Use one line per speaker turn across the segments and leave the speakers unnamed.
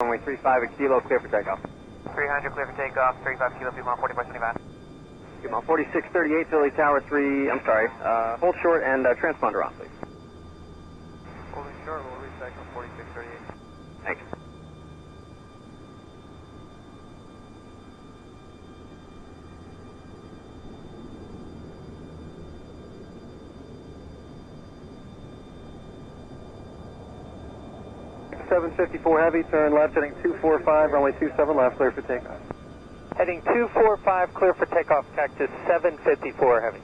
Runway 35 at Kilo, clear for takeoff.
300, clear for takeoff, 35 Kilo, Puma 4575.
Puma 4638, Philly Tower 3, I'm sorry, hold short and transponder on, please.
Holding short, we'll recycle 4638.
Thanks. .754 Heavy, turn left, heading 245, runway 27 left, clear for takeoff.
Heading 245, clear for takeoff, cactus 754 Heavy.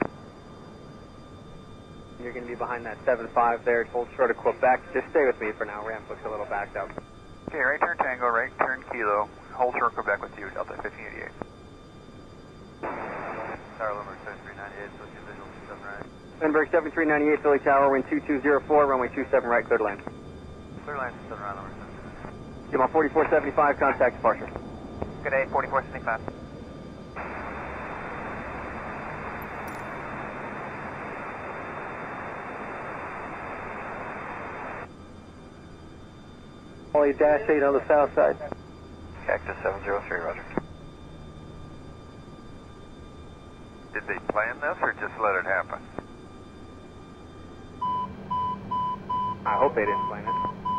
You're going to be behind that 75 there, hold short of Quebec. Just stay with me for now, ramp looks a little backed up.
Okay, right turn Tango, right turn Kilo, hold short Quebec with you, Delta 1588. Tower Lumber 7398, so two visual 27 right.
Lindbergh 7398, Philly Tower, wind 2204, runway 27 right, clear to land.
Clear land, 7 right, number 7.
Puma 4475, contact departure.
Good day, 4475.
Only dash 8 on the south side.
Cactus 703, roger. Did they plan this or just let it happen?
I hope they didn't plan it.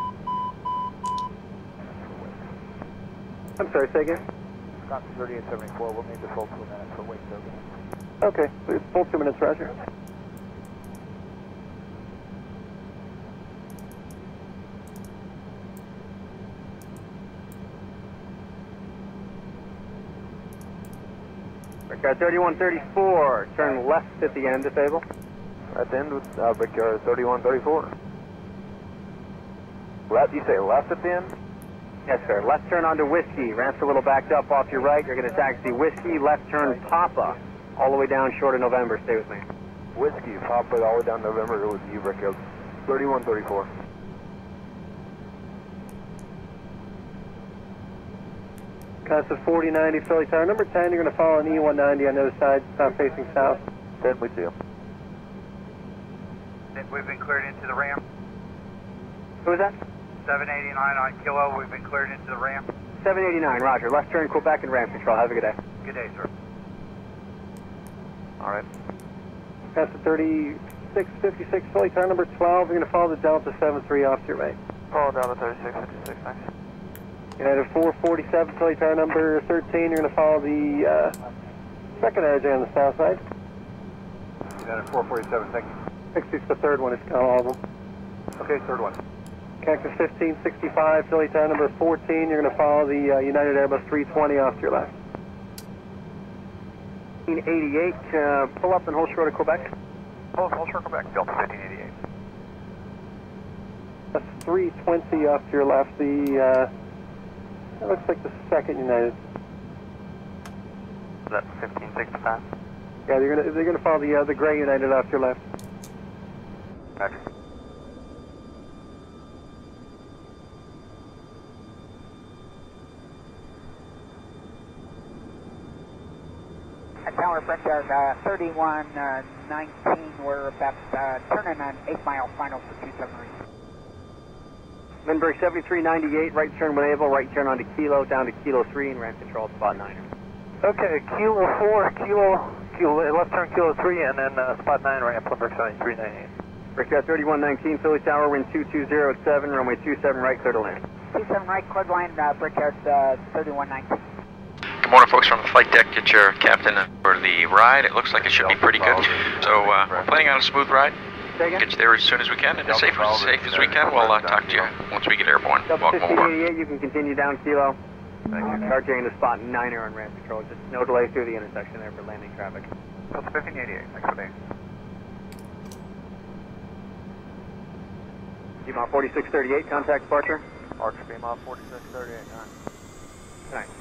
I'm sorry, say again?
Wisconsin 3874, we'll need the full 2 minutes for wake service.
Okay, full 2 minutes, roger. Brickyard 3134, turn left at the end, disable.
At the end with Brickyard 3134. Left, you say left at the end?
Yes, sir. Left turn onto Whiskey. Ramp's a little backed up off your right. You're going to taxi Whiskey. Left turn Papa. All the way down short of November. Stay with me.
Whiskey, Papa, all the way down November with you, Brickyard 3134. Costa 4090, Philly Tower. Number 10, you're going to follow an E190 on the other side, facing south. 10 with you.
We've been cleared into the ramp.
Who was that?
789 on Kilo, we've been cleared into the ramp.
789, roger. Left turn Quebec and ramp control. Have a good day.
Good day, sir. All right.
Costa 3656, Philly Tower. Number 12, you're going to follow the Delta 73 off to your right.
Follow Delta 3656, thanks.
United 447, Philly Tower. Number 13, you're going to follow the second edge on the south side.
United 447, thank you.
60's the third one, it's got all of them.
Okay, third one.
Cactus 1565, Philly Tower. Number 14, you're going to follow the United Airbus 320 off to your left.
1588, pull up and hold short of Quebec.
Hold short Quebec, Delta 1588.
That's 320 off to your left. That looks like the second United.
Is that 1565?
Yeah, they're gonna follow the gray United off to your left.
Roger.
Tower Brickyard 3119, we're about turning on 8 Mile final for 2 submarines.
Lindbergh 7398, right turn when able, right turn onto Kilo, down to Kilo 3 and ramp control at spot 9.
Okay, Kilo 4, left turn Kilo 3 and then spot 9 ramp, Lindbergh 7398.
Brickyard 3119, Philly Tower, wind 2207, runway 27 right, clear to land.
27 right, clear to land, Brickyard 3119.
Good morning, folks, from the flight deck. Get your captain for the ride. It looks like it should be pretty good. So we're planning on a smooth ride. Get you there as soon as we can and as safe as we can. We'll talk to you once we get airborne. Welcome aboard.
1588, you can continue down Kilo. RJing to spot 9er on ramp control. Just no delay through the intersection there for landing traffic.
Delta 1588, thanks for that.
Puma 4638, contact departure.
Arch Puma 4638,
Thanks.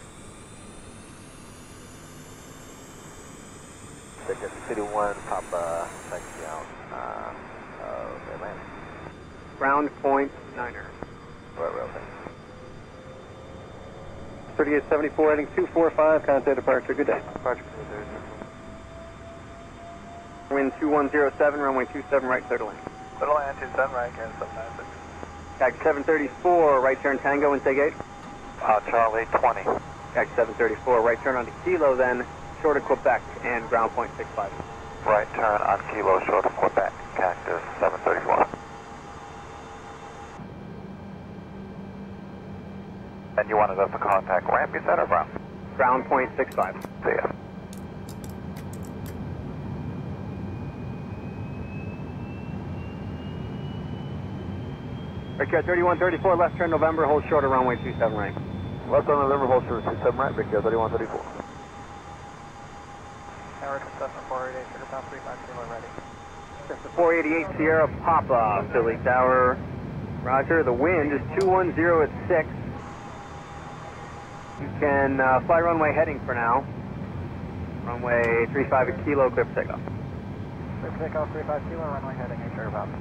Ticket City 1, Papa, taxi out, Atlanta.
Ground point 9er.
Right. 3874, heading 245, contact departure, good day.
Departure.
Wind 2107, runway 27 right, clear to land.
Little land 27 right, again, 796.
Tag 734, right turn Tango and take 8.
Charlie 20.
Cactus 734, right turn onto Kilo then, short of Quebec and ground point 65.
Right turn on Kilo, short of Quebec, Cactus 734. And you wanted us to contact ramp, you said, or ground?
Ground point 65.
See ya.
Brickyard 3134, left turn November, hold short of runway 27 right.
Left on November, hold short of 27 right, Brickyard 3134.
Tower Cessna 488, sugar top 350 ready.
Cessna 488 Sierra Papa, Philly Tower. Roger, the wind is 210 at 6. You can fly runway heading for now. Runway 35 at Kilo, clear for takeoff.
Clear for takeoff 35 Kilo, runway heading, sugar top.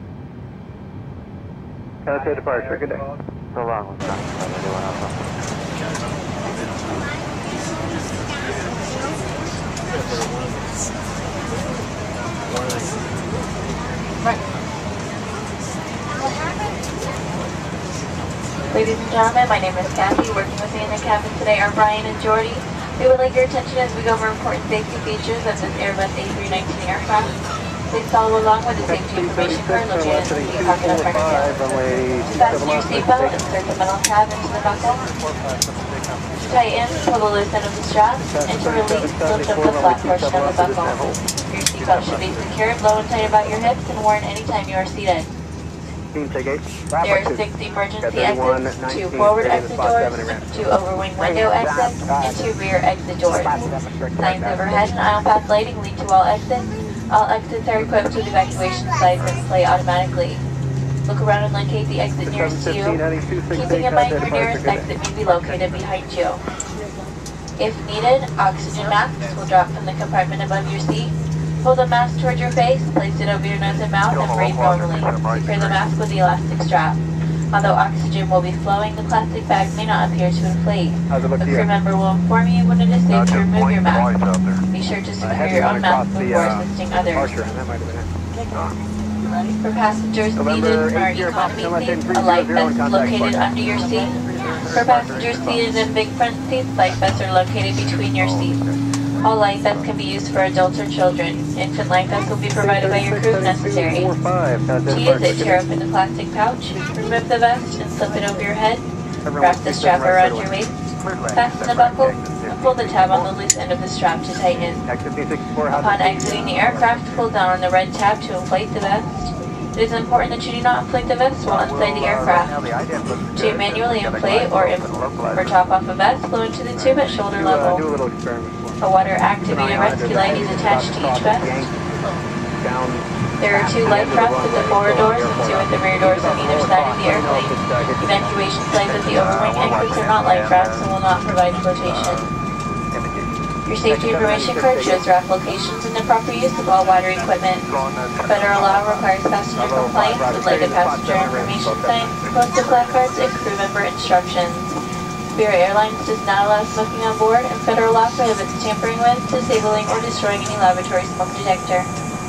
Contact departure, good day.
So long, what's that?
Ladies and gentlemen, my name is Kathy. Working with me in the cabin today are Brian and Jordy. We would like your attention as we go over important safety features of this Airbus A319 aircraft. Please follow along with the safety information card located in the pocket of our tail. Fasten your seatbelt, insert the metal tab into the buckle. To tighten, pull the loose end of the strap, and to release, lift up the flat portion of the buckle. Your seatbelt should be secured low and tight about your hips and worn anytime you are seated. There are 6 emergency exits, 2 forward exit doors, 2 overwing window exits, and 2 rear exit doors. Signs overhead and aisle path lighting lead to all exits. All exits are equipped with evacuation signs and play automatically. Look around and locate the exit nearest to you, keeping in mind your nearest exit may be located behind you. If needed, oxygen masks will drop from the compartment above your seat. Pull the mask toward your face, place it over your nose and mouth, and breathe normally. Secure the mask with the elastic strap. Although oxygen will be flowing, the plastic bag may not appear to inflate. A crew member will inform you when it is safe to remove your mask. Be sure to secure your own mask before assisting others. For passengers seated in our economy seats, a life vest is located under your seat. For passengers seated in big front seats, life vests are located between your seats. All life vests can be used for adults or children. Infant life vests will be provided by your crew if necessary. To use it, tear open the plastic pouch, remove the vest, and slip it over your head. Wrap the strap around your waist, fasten the buckle, and pull the tab on the loose end of the strap to tighten. Upon exiting the aircraft, pull down on the red tab to inflate the vest. It is important that you do not inflate the vest while inside the aircraft. To manually inflate or top off a vest, blow into the tube at shoulder level. A water-activated rescue light is attached to each vest. There are 2 life rafts at the forward doors and 2 at the rear doors on either side of the airplane. Evacuation flights at the overwing exits are not life rafts and will not provide flotation. Your safety information card shows raft locations and the proper use of all water equipment. Federal law requires passenger compliance with lighted passenger information signs, posted placards, and crew member instructions. Spirit Airlines does not allow smoking on board, and federal law prohibits tampering with, disabling, or destroying any laboratory smoke detector.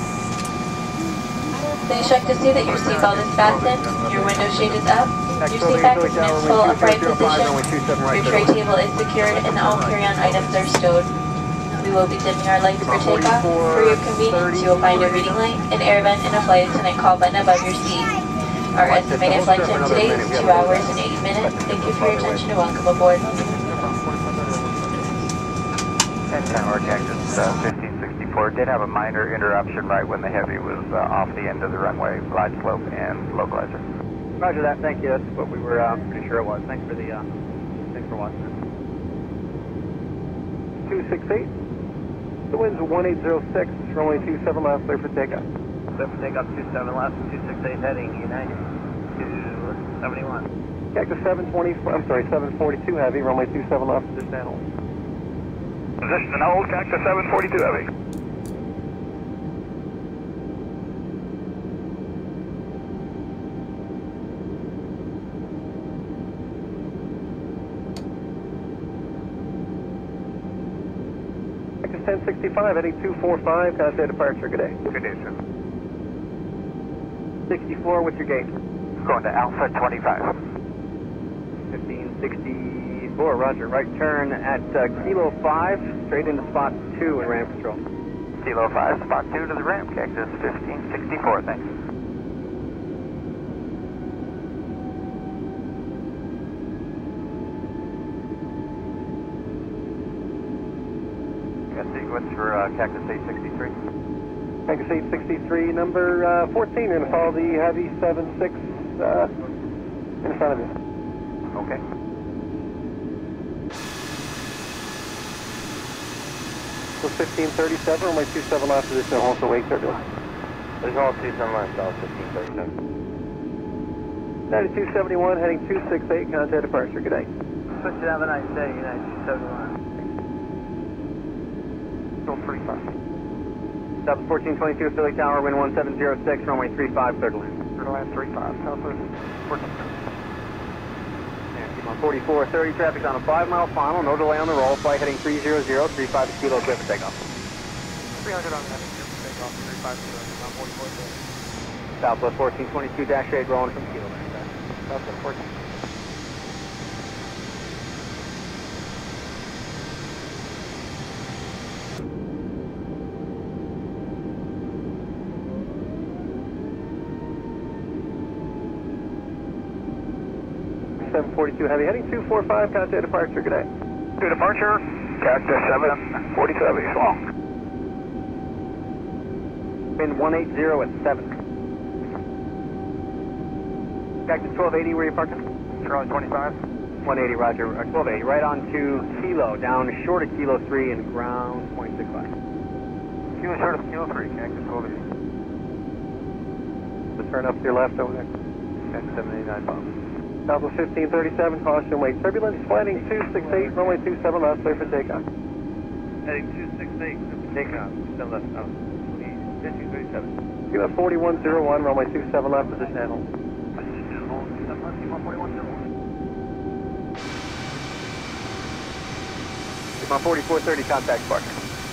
Please check to see that your seatbelt is fastened, your window shade is up, your seat back is in its full upright position, your tray table is secured, and all carry-on items are stowed. We will be dimming our lights for takeoff. For your convenience, you will find a reading light, an air vent, and a flight attendant call button above your seat. Our estimated flight time today is 2 hours and 8 minutes. Thank you for your attention and welcome aboard.
10 or Cactus 1564 did have a minor interruption right when the Heavy was off the end of the runway, glide slope and localizer.
Roger that, thank you. That's what we were pretty sure it was. Thanks for watching it.
268. The wind's 1806, runway 27 left, clear for takeoff.
Clear for takeoff 27 left, 268 heading United 271.
Cactus 742 heavy, runway 27 left, position and hold.
Position and hold, Cactus 742 heavy.
Cactus 1065, heading 245, contact departure, good day.
Good day, sir.
64, what's your gate?
Going to Alpha 25.
1565, 14, roger. Right turn at Kilo 5, straight into spot 2 in ramp control.
Kilo 5, spot 2 to the ramp, cactus 1564, thanks. Got sequence for cactus 863.
Cactus 863, number 14, you're going to follow the Heavy 76 in front of you.
Okay.
So 1537, runway 27 left position, hold for wake turbulence.
There's all 27 left, south 1537.
9271, heading 268, contact departure. Good day.
Switch it, have a nice day, United 271. Go 35.
Southwest 1422, Philly Tower, wind 1706, runway 35, clear to land.
Clear to land 35, southwest 14.
4430, traffic's on a 5-mile final, no delay on the roll, flight heading 300, 35 Kilo, clear for takeoff.
300 on heading, clear for takeoff, 350, on 4430.
Southwest 1422-8, rolling from Kilo.
Southwest 14.
Heavy, heading 245, contact departure. Good day.
To departure, cactus 747, long.
Wind 180 at 7. Cactus 1280, where are you parking?
Charlie 25.
180, roger. 1280, right on to Kilo, down short of Kilo 3 and ground 0.65.
Kilo short of Kilo 3, cactus 1280.
The turn up to your left over there.
Cactus 789, Bob.
Southwest 1537, caution, wake turbulence, flighting 268, runway 27 left, clear for takeoff.
Heading 268, clear for takeoff, 7 left, south. 1537.
QF 4101, runway 27 left, position and hold.
Position hold, 7 left, 4101.
My 4430, contact departure.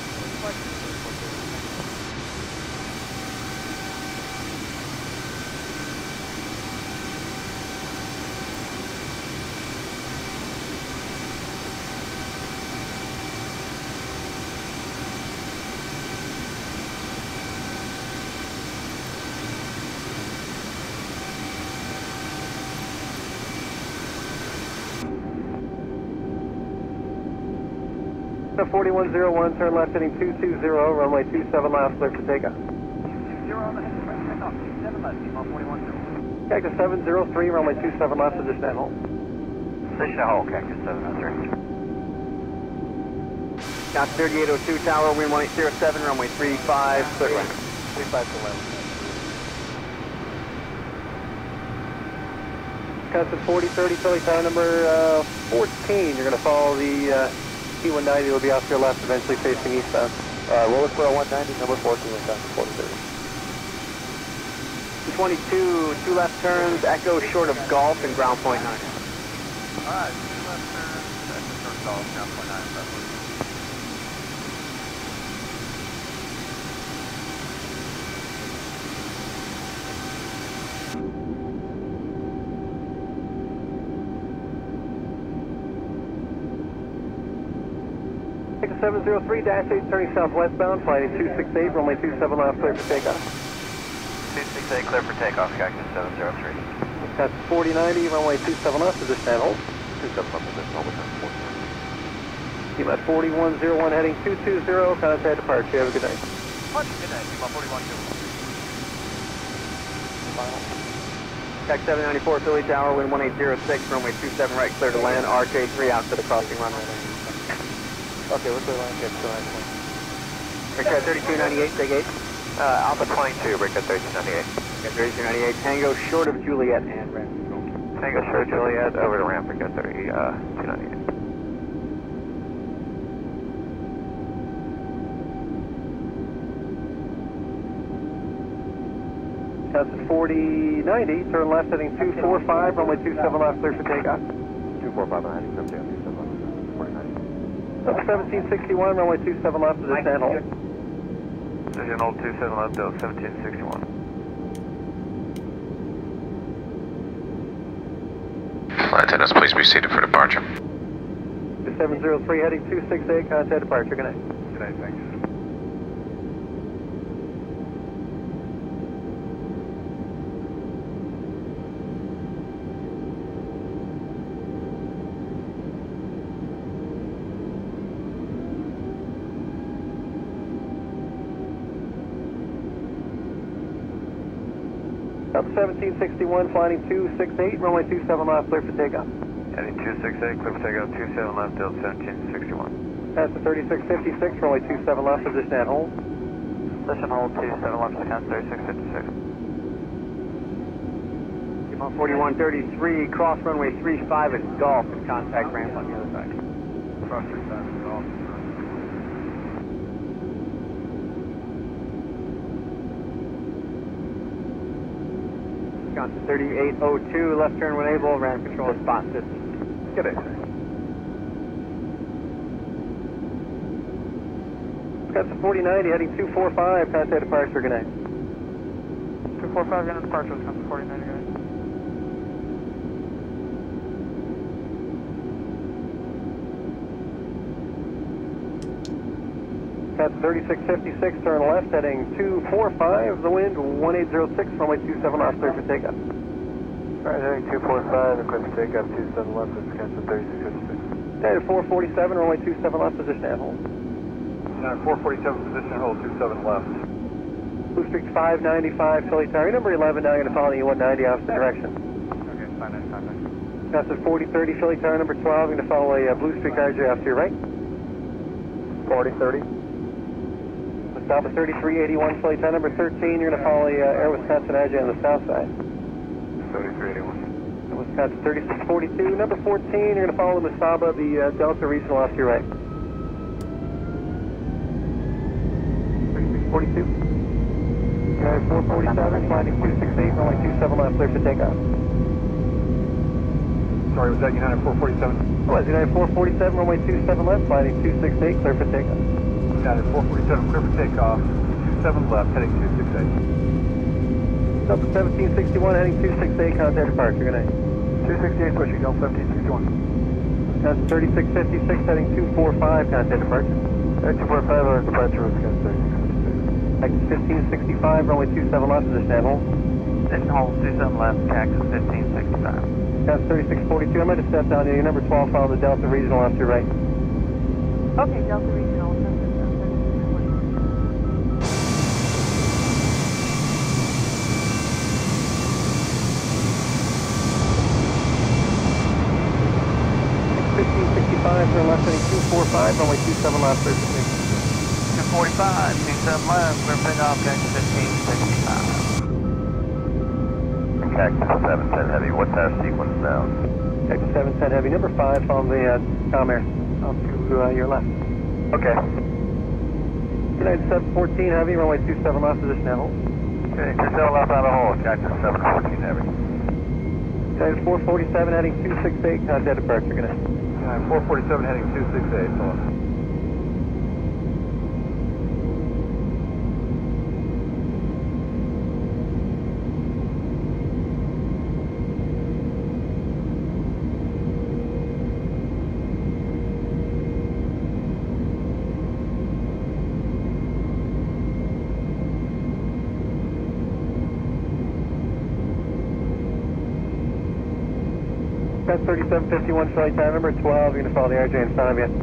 The 4101, turn left heading 220, runway 27 left, clear for takeoff.
220 on the heading, right, takeoff, 27 left, Lima 4101.
Cactus 703, runway 27 left, position and hold.
Position and hold, cactus 703.
Got 3802 tower, wind 1807, runway 35, clear to land.
35 to land.
Custom 4030, Philly Tower number 14. You're going to follow the T190. It'll be off to your left, eventually facing eastbound.
We'll look for a 190, number 14, went down to 4030.
22, 2 left turns, echo short of Golf and ground point 9.
Alright, 2 left turns, echo short of Golf, ground point 9, southwest.
Cactus 703-8, turning southwestbound, flighting 268, runway 27 left, clear for takeoff.
268, clear for takeoff, cactus 703.
Cactus 4090, runway 27 left, position and hold.
27 left, position, hold, return 40.
Team at 4101, heading 220, contact departure. Have a good day.
Good night, Team 4101.
Tech 794, Philly Tower, wind 1806, runway 27 right, clear to land, RJ3 out to the crossing runway.
Okay, what's the line? Get to line.
Breakhead 3298, take 8.
Alpha 22, breakhead 3298.
Breakhead 3298, Tango short of Juliet and ramp control.
Tango short of Juliet, over to ramp, breakhead 3298.
Custom 4090, turn left heading 245, runway 27 left, clear for takeoff.
245 on heading 27 left, 49.
1761, runway 27 left, position and hold.
Position hold 27 left, 1761.
Flight attendants, please be seated for departure.
703 heading 268, contact departure. Good night.
Good night, thanks.
Up 1761, flying 268, runway 27 left, clear for takeoff.
Heading 268, clear for takeoff, 27 left, Delta 1761.
That's the 3656, runway 27 left, position at hold.
Position hold, 27 left, count 3656.
4133, cross runway 35 at Golf, and contact ramp on the other side.
Cross 35 at Golf.
Gone to 3802, left turn when able, ramp control spot system.
Good day, sir.
Wisconsin 4090, heading 245, contact departure. Good night.
245, gun departure, Wisconsin 4090, guys.
That's 3656, turn left, heading 245, the wind 1806, runway 27 left, clear for takeoff.
Alright, heading 245, and clear for takeoff, 27 left, Wisconsin 3656.
Data 447, runway 27 left, position at hold.
447, position hold, 27 left.
Blue Streak 595, Philly Tower, number 11, now you're going to follow the 190 opposite direction.
Okay, 595.
That's at 4030, Philly Tower, number 12, you're going to follow a Blue Streak RJ off to your right.
4030.
Stop at 3381, Philly Tower, number 13, you're going to follow the Air Wisconsin RJ on the south side.
3381.
Wisconsin 3642, number 14, you're going to follow the Masaba, the Delta Regional off to your right. 3642. United 447, flying 268, runway 27 left, clear for takeoff.
Sorry, was that United 447?
Was United 447, runway 27 left, flying 268, clear for takeoff.
United 447, clear for takeoff, 27 left, heading 268.
Up 1761, heading 268, contact departure. Good night.
268, pushing Delta 1761.
That's 3656, heading 245, contact departure.
245, our departure was Wisconsin 3656.
Cactus 1565, runway 27 left, position at hold.
Position hold, 27 left, Cactus 1565.
That's 3642, I'm going to step down here. Your number 12, follow the Delta Regional off to your right.
Okay, Delta Regional.
Turn left, heading 245, runway 27 left, clear for takeoff.
245, 27 left, clear for takeoff, Cactus 1565. Cactus 710 Heavy, what's our sequence now?
Cactus 710 Heavy, number 5, follow the Comair off to your left.
Okay.
United 714 Heavy, runway 27 left, position at hold.
Okay, 27 left out of hold, Cactus 714 Heavy.
United 447, heading 268, contact departure. Good night.
447 heading 268, so on.
That's 3751, flight time number 12, you're going to follow the RJ in front of you.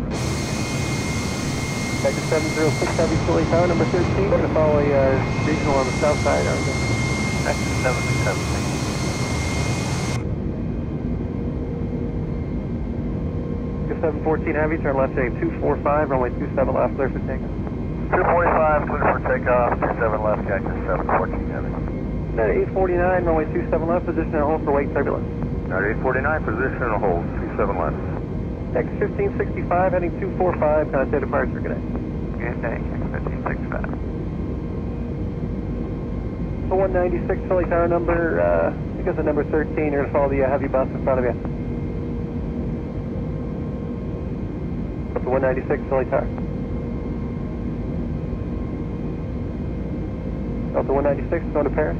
Cactus 706 Heavy, Philly Tower, number 13, you're going to follow a regional on the south side, RJ.
Cactus 717.
714 Heavy, turn left heading 245, runway 27 left, clear for takeoff.
245, clear for takeoff, 27 left, Cactus 714 Heavy.
849, runway 27 left, position at hold for wake turbulence.
849, position and hold, 27 left.
Cactus 1565, heading 245, contact departure. Good night.
Good day, Cactus 1565.
The 196 Philly Tower number, I think it's the number 13, you're going to follow the heavy bus in front of you. The 196 Philly Tower. Delta 196 going to Paris.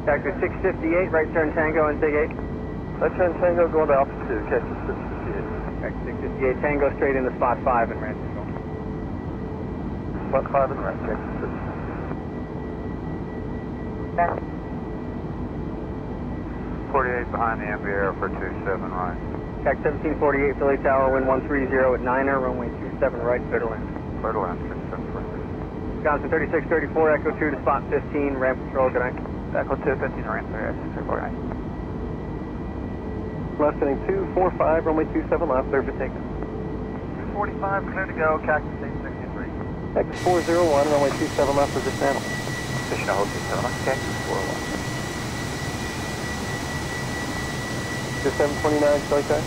Cactus 658, right turn Tango and Sig 8.
Right turn Tango going to Alpha 2, Cactus 658.
Cactus 658, Tango straight into spot 5 and ramp control.
Spot 5 and ramp, Cactus 6.
48 behind the Embraer for 27 right.
Cactus 1748, Philly Tower, wind 130 at 9er, runway 27 right, clear to land.
Clear to land, 67 right.
Wisconsin 3634, Echo 2 to spot 15, ramp control, good night.
Echo 2, 15 ramp, 3649.
Left heading 245, runway 27 left, clear for takeoff.
245, clear to go, Cactus 863.
Cactus 401, runway 27 left for dismantle.
Position to hold 27 left, Cactus 401.
Just 729, Philly Tower.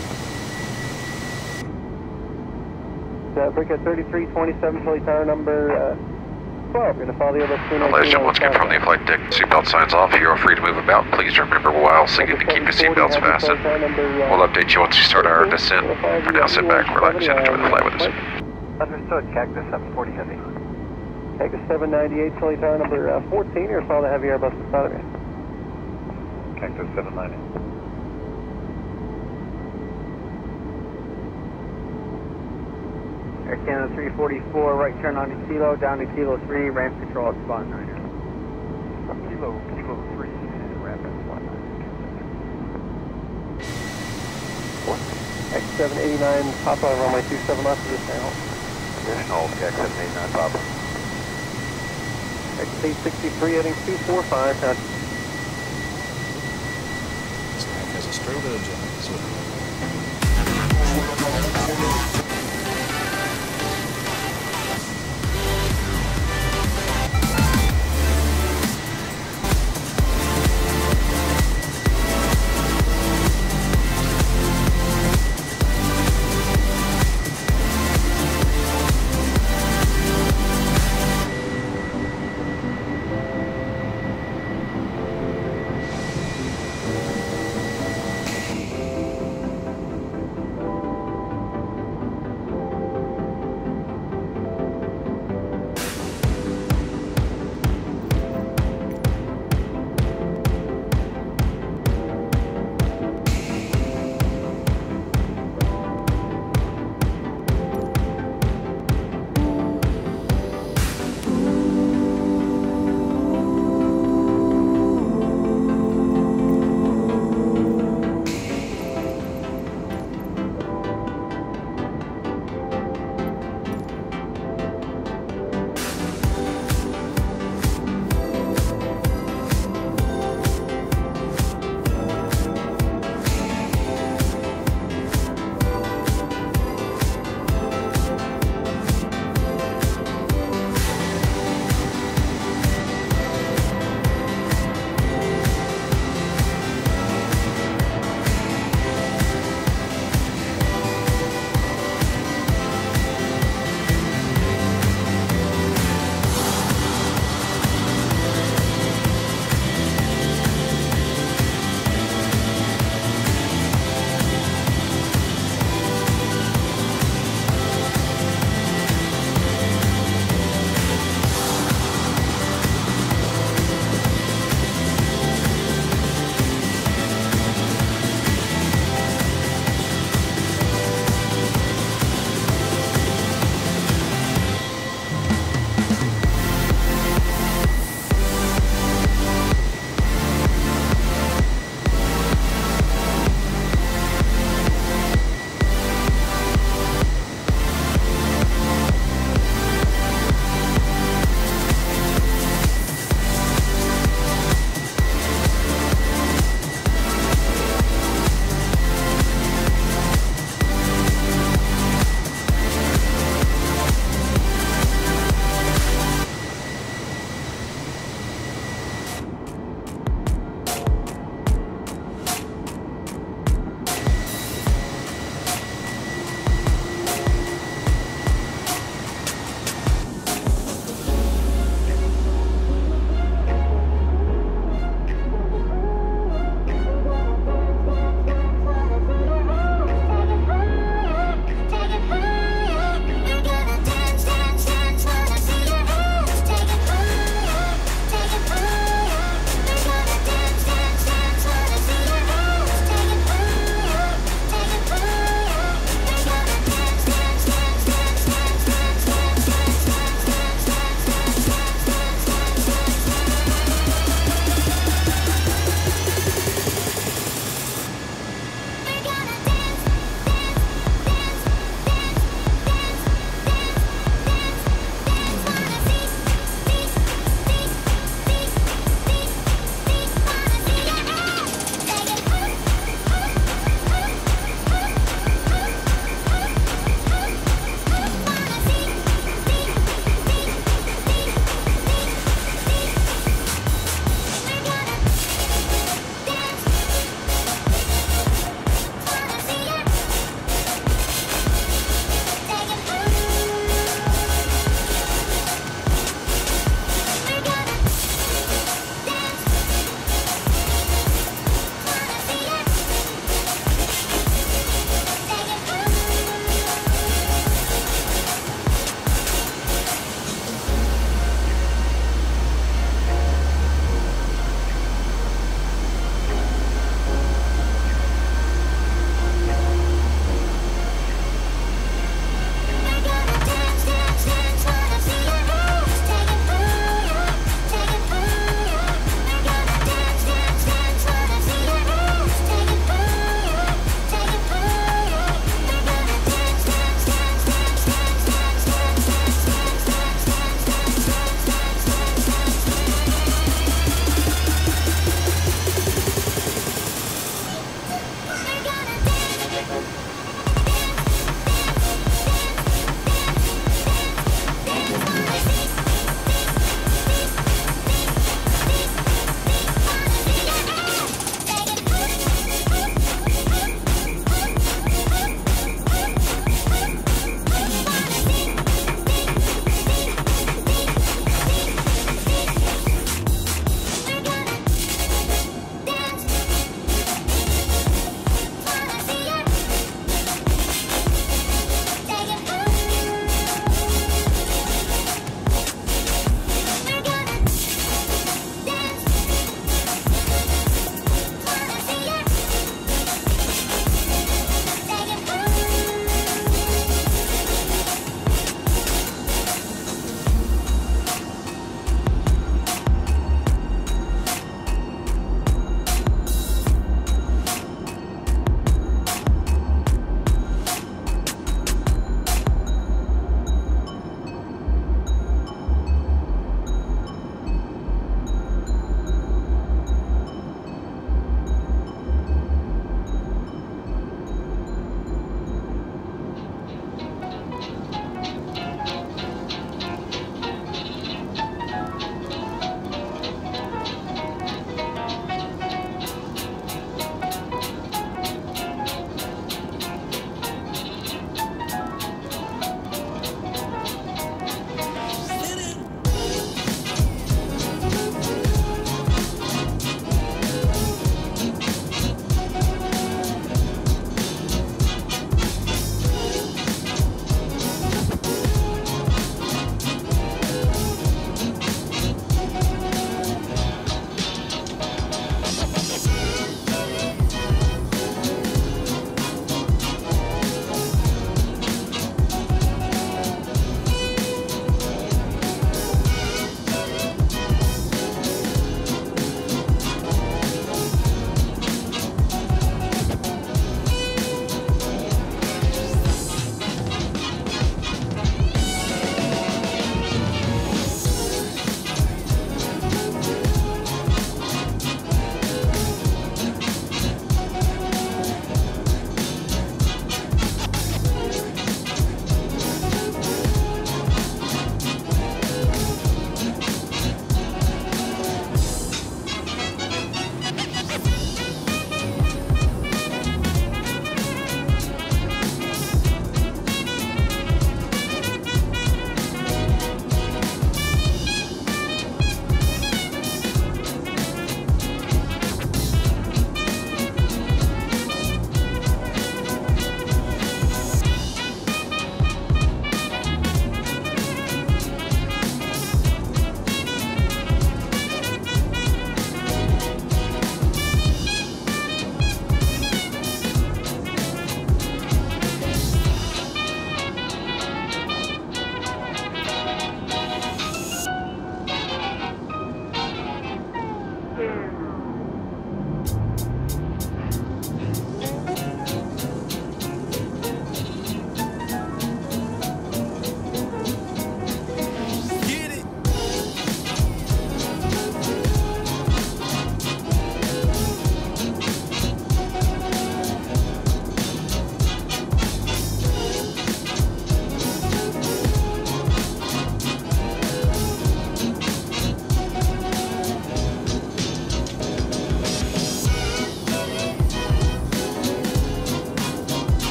Brickhead 3327, Philly Tower, number 12. We're going to follow the other 219.
Ladies and gentlemen, once again from the flight deck, seatbelt signs off. You are free to move about. Please remember while singing to keep your seatbelts fastened. We'll update you once we start our descent. For now, sit back, relax, and enjoy the flight with us.
Understood, Cactus 740 Heavy.
Cactus 798, Philly Tower, number 14. You're going to follow the heavy Airbus beside of you.
Cactus 790.
Air Canada 344, right turn onto Kilo, down to Kilo 3, ramp control at spot 9er.
Kilo 3, and ramp at spot 9.
X789, Papa, runway 27 left for this channel.
Additional X789 Papa.
X863 heading 245, now.
Stack has a straight edge on it, so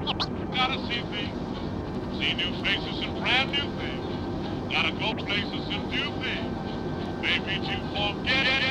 Gotta see things. See new faces and brand new things. Gotta go places and do things. Maybe to forget it.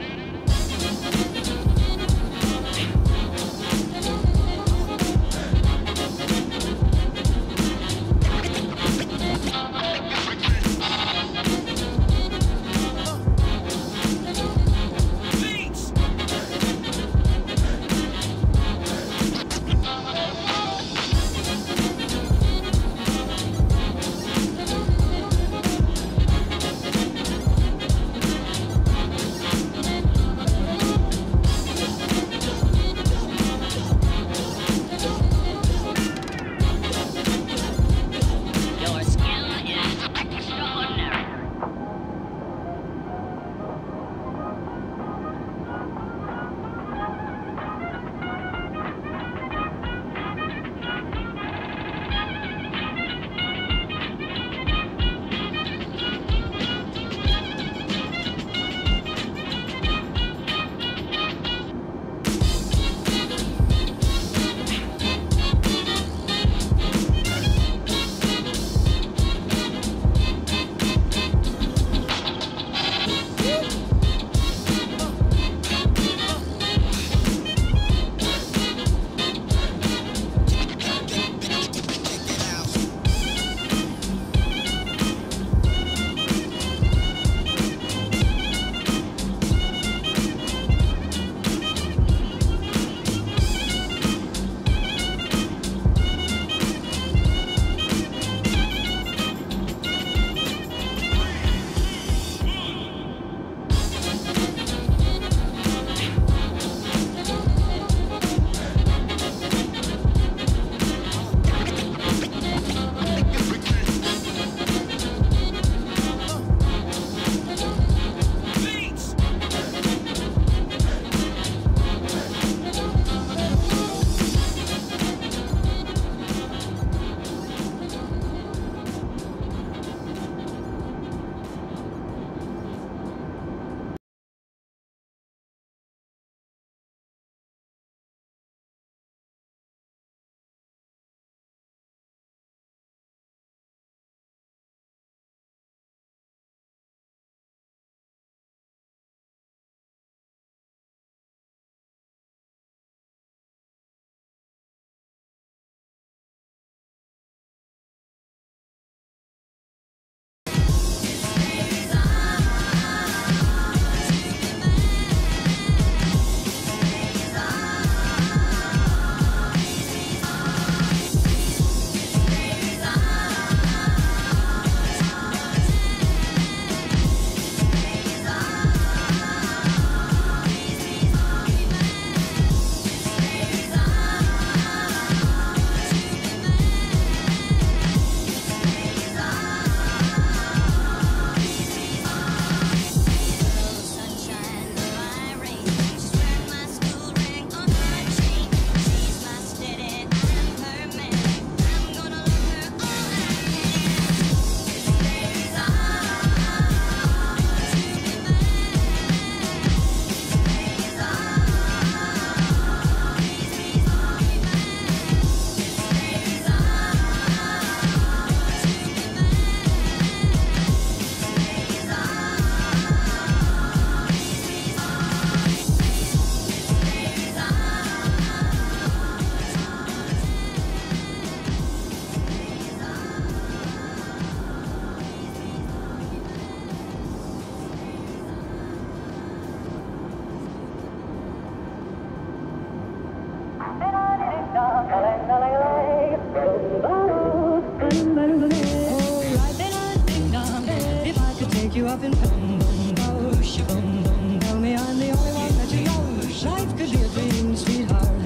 You up in boom, boom, boom, boom. Tell me I'm the only one that you know. Life could be a dream, sweetheart.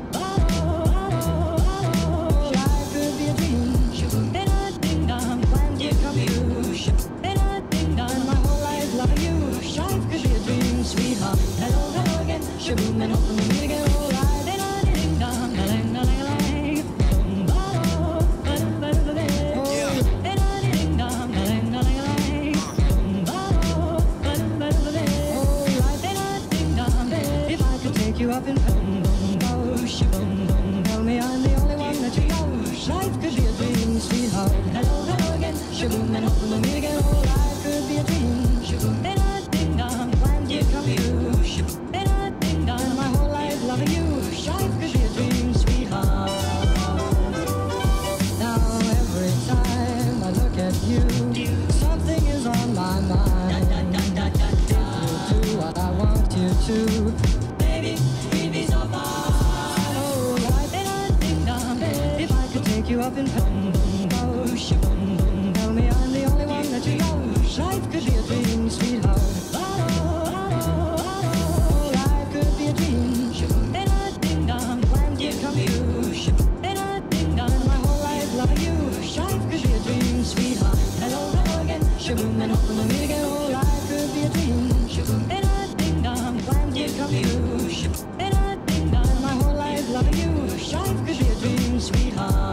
Life could be a dream. Then I ding dong, plans would come true. Then I ding dong, my whole life loving you. Life could be a dream, sweetheart. Hello, hello again. Shaboom, and hoping we meet again. Oh, life. Then I ding dong, lang, lang, lang. You up in boom, boom, boom, boom. Tell me I'm the only one that you know. shaboom, and hoping we'll meet again. Oh, life could be a dream. Shaboom, ding ding dong, plans did come true. Shaboom, ding dong, my whole life loving you. Life could be a dream, sweetheart. Now every time I look at you, something is on my mind. If you'll do what I want you to, baby, we'd be so fine. Oh, life ding dong, if I could take you up in boom boom boom, shaboom boom, tell me I'm the only one that you love. Life could be a dream, sweetheart. Life could be a dream. Ding dong, plans did come true. Ding dong, my whole life loving you. Life could be a dream, sweetheart. Hello, hello again. Shaboom, and hoping we'll meet again. Oh, life could be a dream. Ding dong, plans did come true. Ding dong, my whole life loving you. Life could be a dream, sweetheart.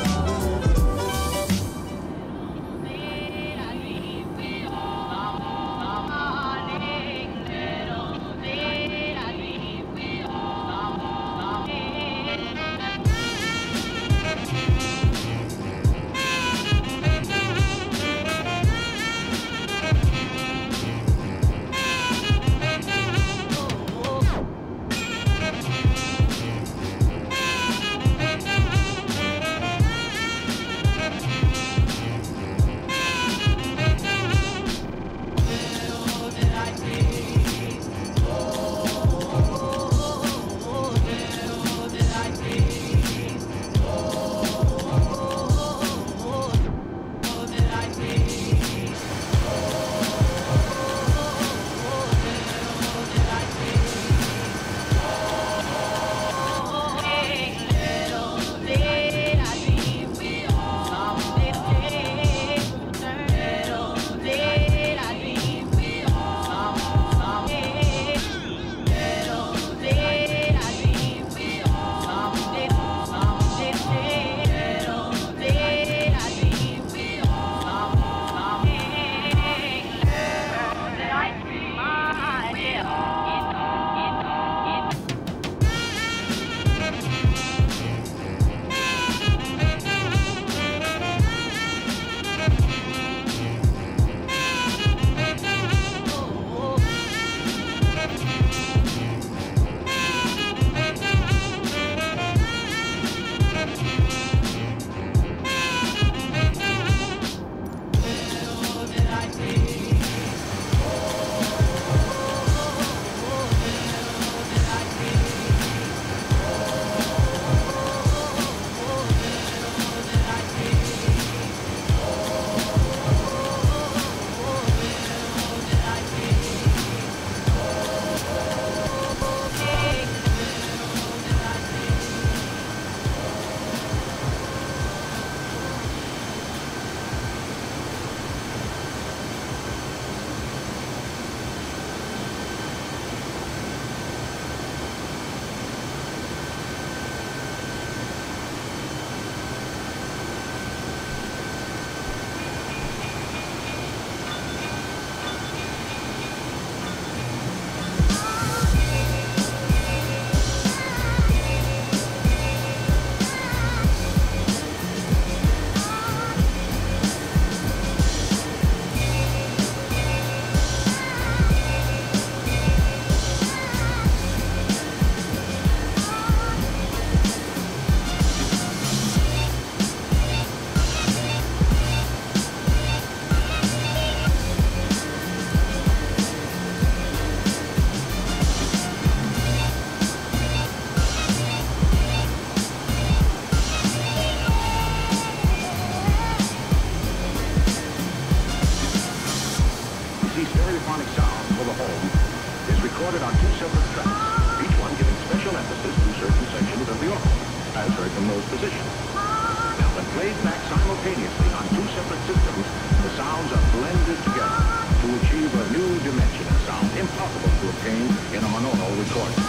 recorded on two separate tracks, each one giving special emphasis to certain sections of the organ, as heard from those positions. Now, when played back simultaneously on two separate systems, the sounds are blended together to achieve a new dimension of sound impossible to obtain in a monaural recording.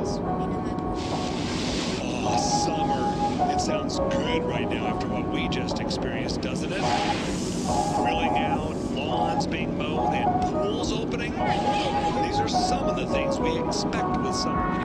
Oh, summer. It sounds good right now after what we just experienced, doesn't it? Grilling out, lawns being mowed, and pools opening. These are some of the things we expect with summer.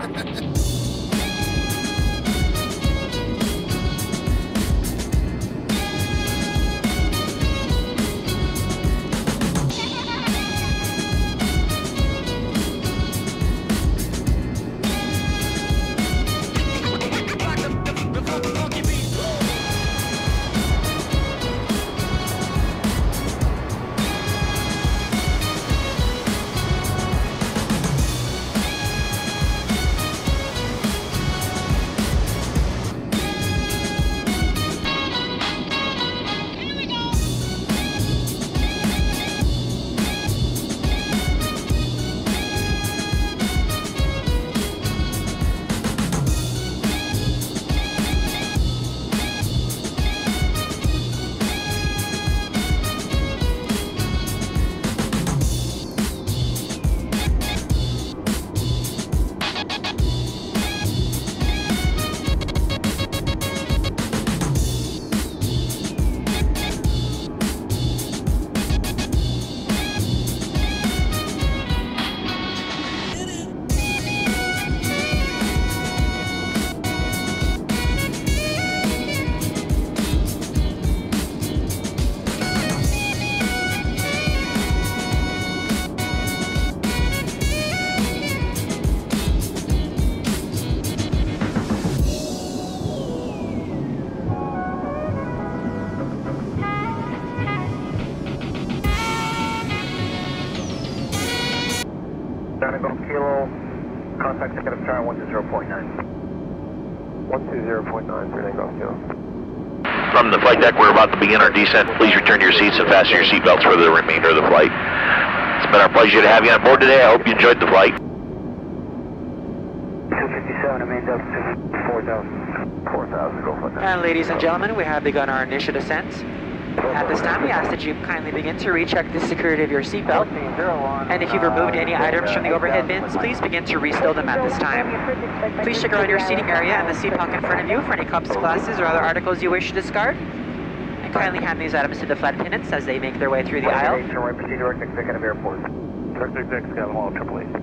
Kilo, contact ticket of Tower 120.9. 120.9, turning off Kilo.
From the flight deck, we're about to begin our descent. Please return to your seats and fasten your seatbelts for the remainder of the flight. It's been our pleasure to have you on board today. I hope you enjoyed the flight.
257, it means up to 4,000. 4,000, go for that.
And ladies and gentlemen, we have begun our initial descent. At this time, we ask that you kindly begin to recheck the security of your seatbelt. And if you've removed any items from the overhead bins, please begin to restow them at this time. Please check around your seating area and the seat pocket in front of you for any cups, glasses, or other articles you wish to discard. And kindly hand these items to the flight attendants as they make their way through the aisle.
Proceed direct executive airport. Direct executive, Skyline Hall, Triple Eight.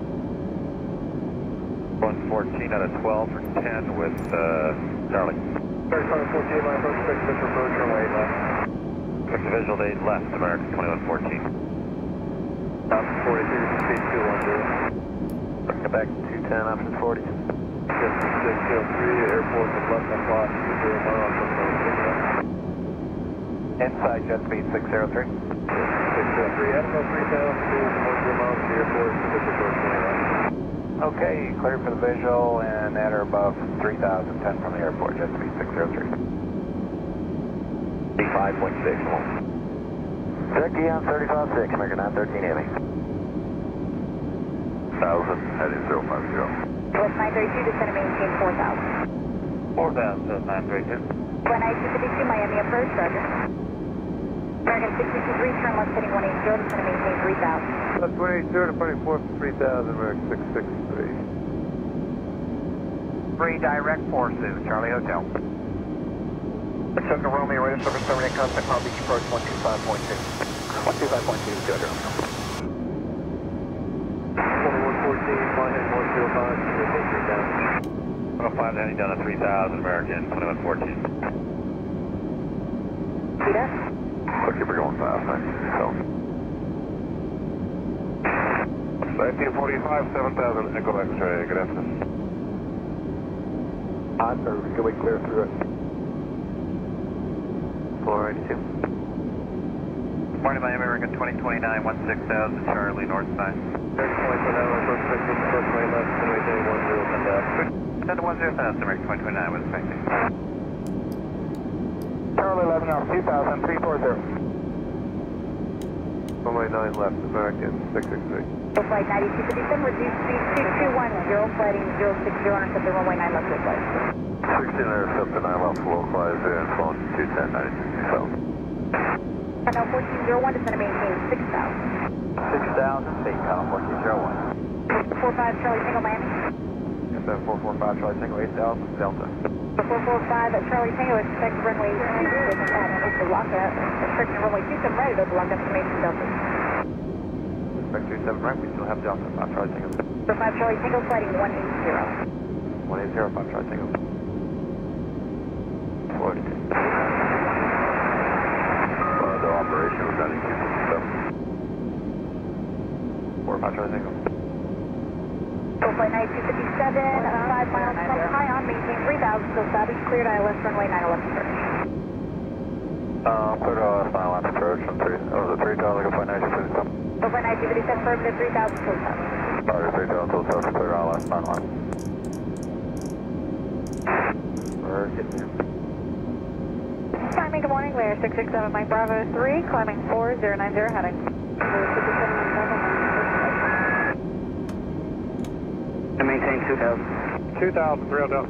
114 out of 12 for 10 with Charlie. 14, my approach, expect approach, runway left. Visual date left, American 2114. Top 42, speed 210. Bring it back to 210, option 40. 5603, airport with left on clock, 20 miles, inside jet speed 603. 603, Admiral 3002, 1 miles to the airport, Pacific Coast 20 Okay, clear for the visual and at or above 3010 from the airport, jet speed 603. 5.6. Turkey on 35.6, American 913 Heavy. 1,000, heading 050.
West 932, descend and maintain 4,000.
4,000, 932.
When I-252, Miami approach, roger. American 663, turn left heading 180, descend and maintain 3,000.
Left 180, departing 4 for 3,000, American 663.
3 direct forces, Charlie Hotel.
Took a Romeo, radar service terminating contact Palm Beach approach 125.2. 125.2, go to 2114, flying at 105,
105 heading down to 3,000, American 2114.
Peter?
Looks like we're going fast, thanks. So. 1945, 7,000, Echo X-ray, good afternoon. On service, can we clear through it? 482.
Morning, Miami, American 2029, 16,000, Charlie, north side.
Next point for now, approach 15, approach right left, 10
10 to 10,000, American 2029, with expecting.
Charlie 11 off 2,000, 340. Runway 9 left, American 663.
Flight 92 to descend, reduce speed 2210, flighting 060, intercept the runway 9 left, clear flight.
16 intercept the 9 left, localize there and phone 210, 92, so.
Now 1401, descend and maintain 6,000.
6,000, state count 1401.
45, Charlie, single Miami.
7445 Charlie Tango 8000 Delta.
445 at Charlie Tango, expect runway 27 at Opelika. Expect runway 27 right at Opelika, information Delta.
Expect 27 right, we still have Delta, 5 Charlie Tango.
5 Charlie Tango, flighting 180.
180, 5 Charlie Tango. Floated.
The operation was done in 267.
4 5 Charlie Tango.
Flight 9257, 5 miles from high on, maintain 3000, so southeast cleared ILS runway 911 approach.
Cleared ILS 911 approach from 3, oh, the 3000, go flight 9257.
Flight 9257, affirmative 3000, so south.
Sorry, 3000, so south, cleared ILS 911. We're getting here.
Climbing, good morning, layer 667, Mike Bravo 3, climbing 4090, heading.
To maintain 2000.
2000, 3 Delta.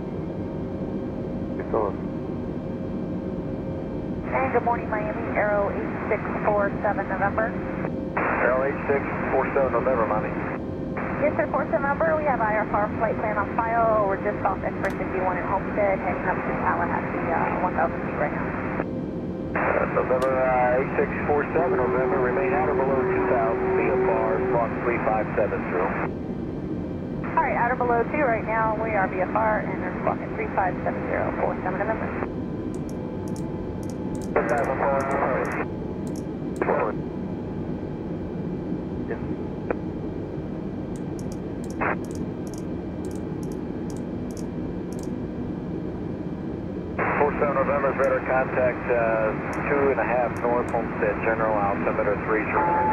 And good morning, Miami, Aero 8647 November.
Aero 8647 November, Miami.
Yes, sir, 47 November, we have IRFR flight plan on file. We're just off Express 51 in Homestead, heading up to Tallahassee, 1,000 feet right now.
November 8647 November, remain at or below 2000, VFR, Squawk 3570.
Alright, out or below 2 right now, we are VFR, and they're squawking 3570, 47 November.
47 November is radar contact 2.5 north Homestead, General altimeter 3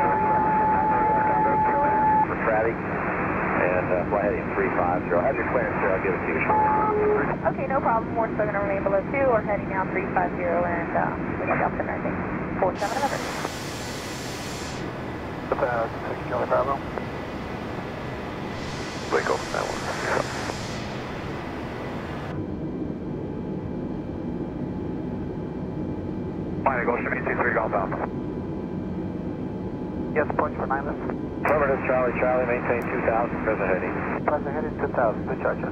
for traffic. And fly heading 350. Have your clearance here, I'll give it to you shortly.
Okay, no problem. We're still going to remain below 2. We're heading now 350 and we got Delta American. 47 November.
6 Charlie Bravo.
Blake off that one.
Fine, go to 23 Golf Alpha. Yes, approach for 9 left. Affirmative, Charlie, Charlie, maintain 2000, present heading. Present heading 2000, good charge.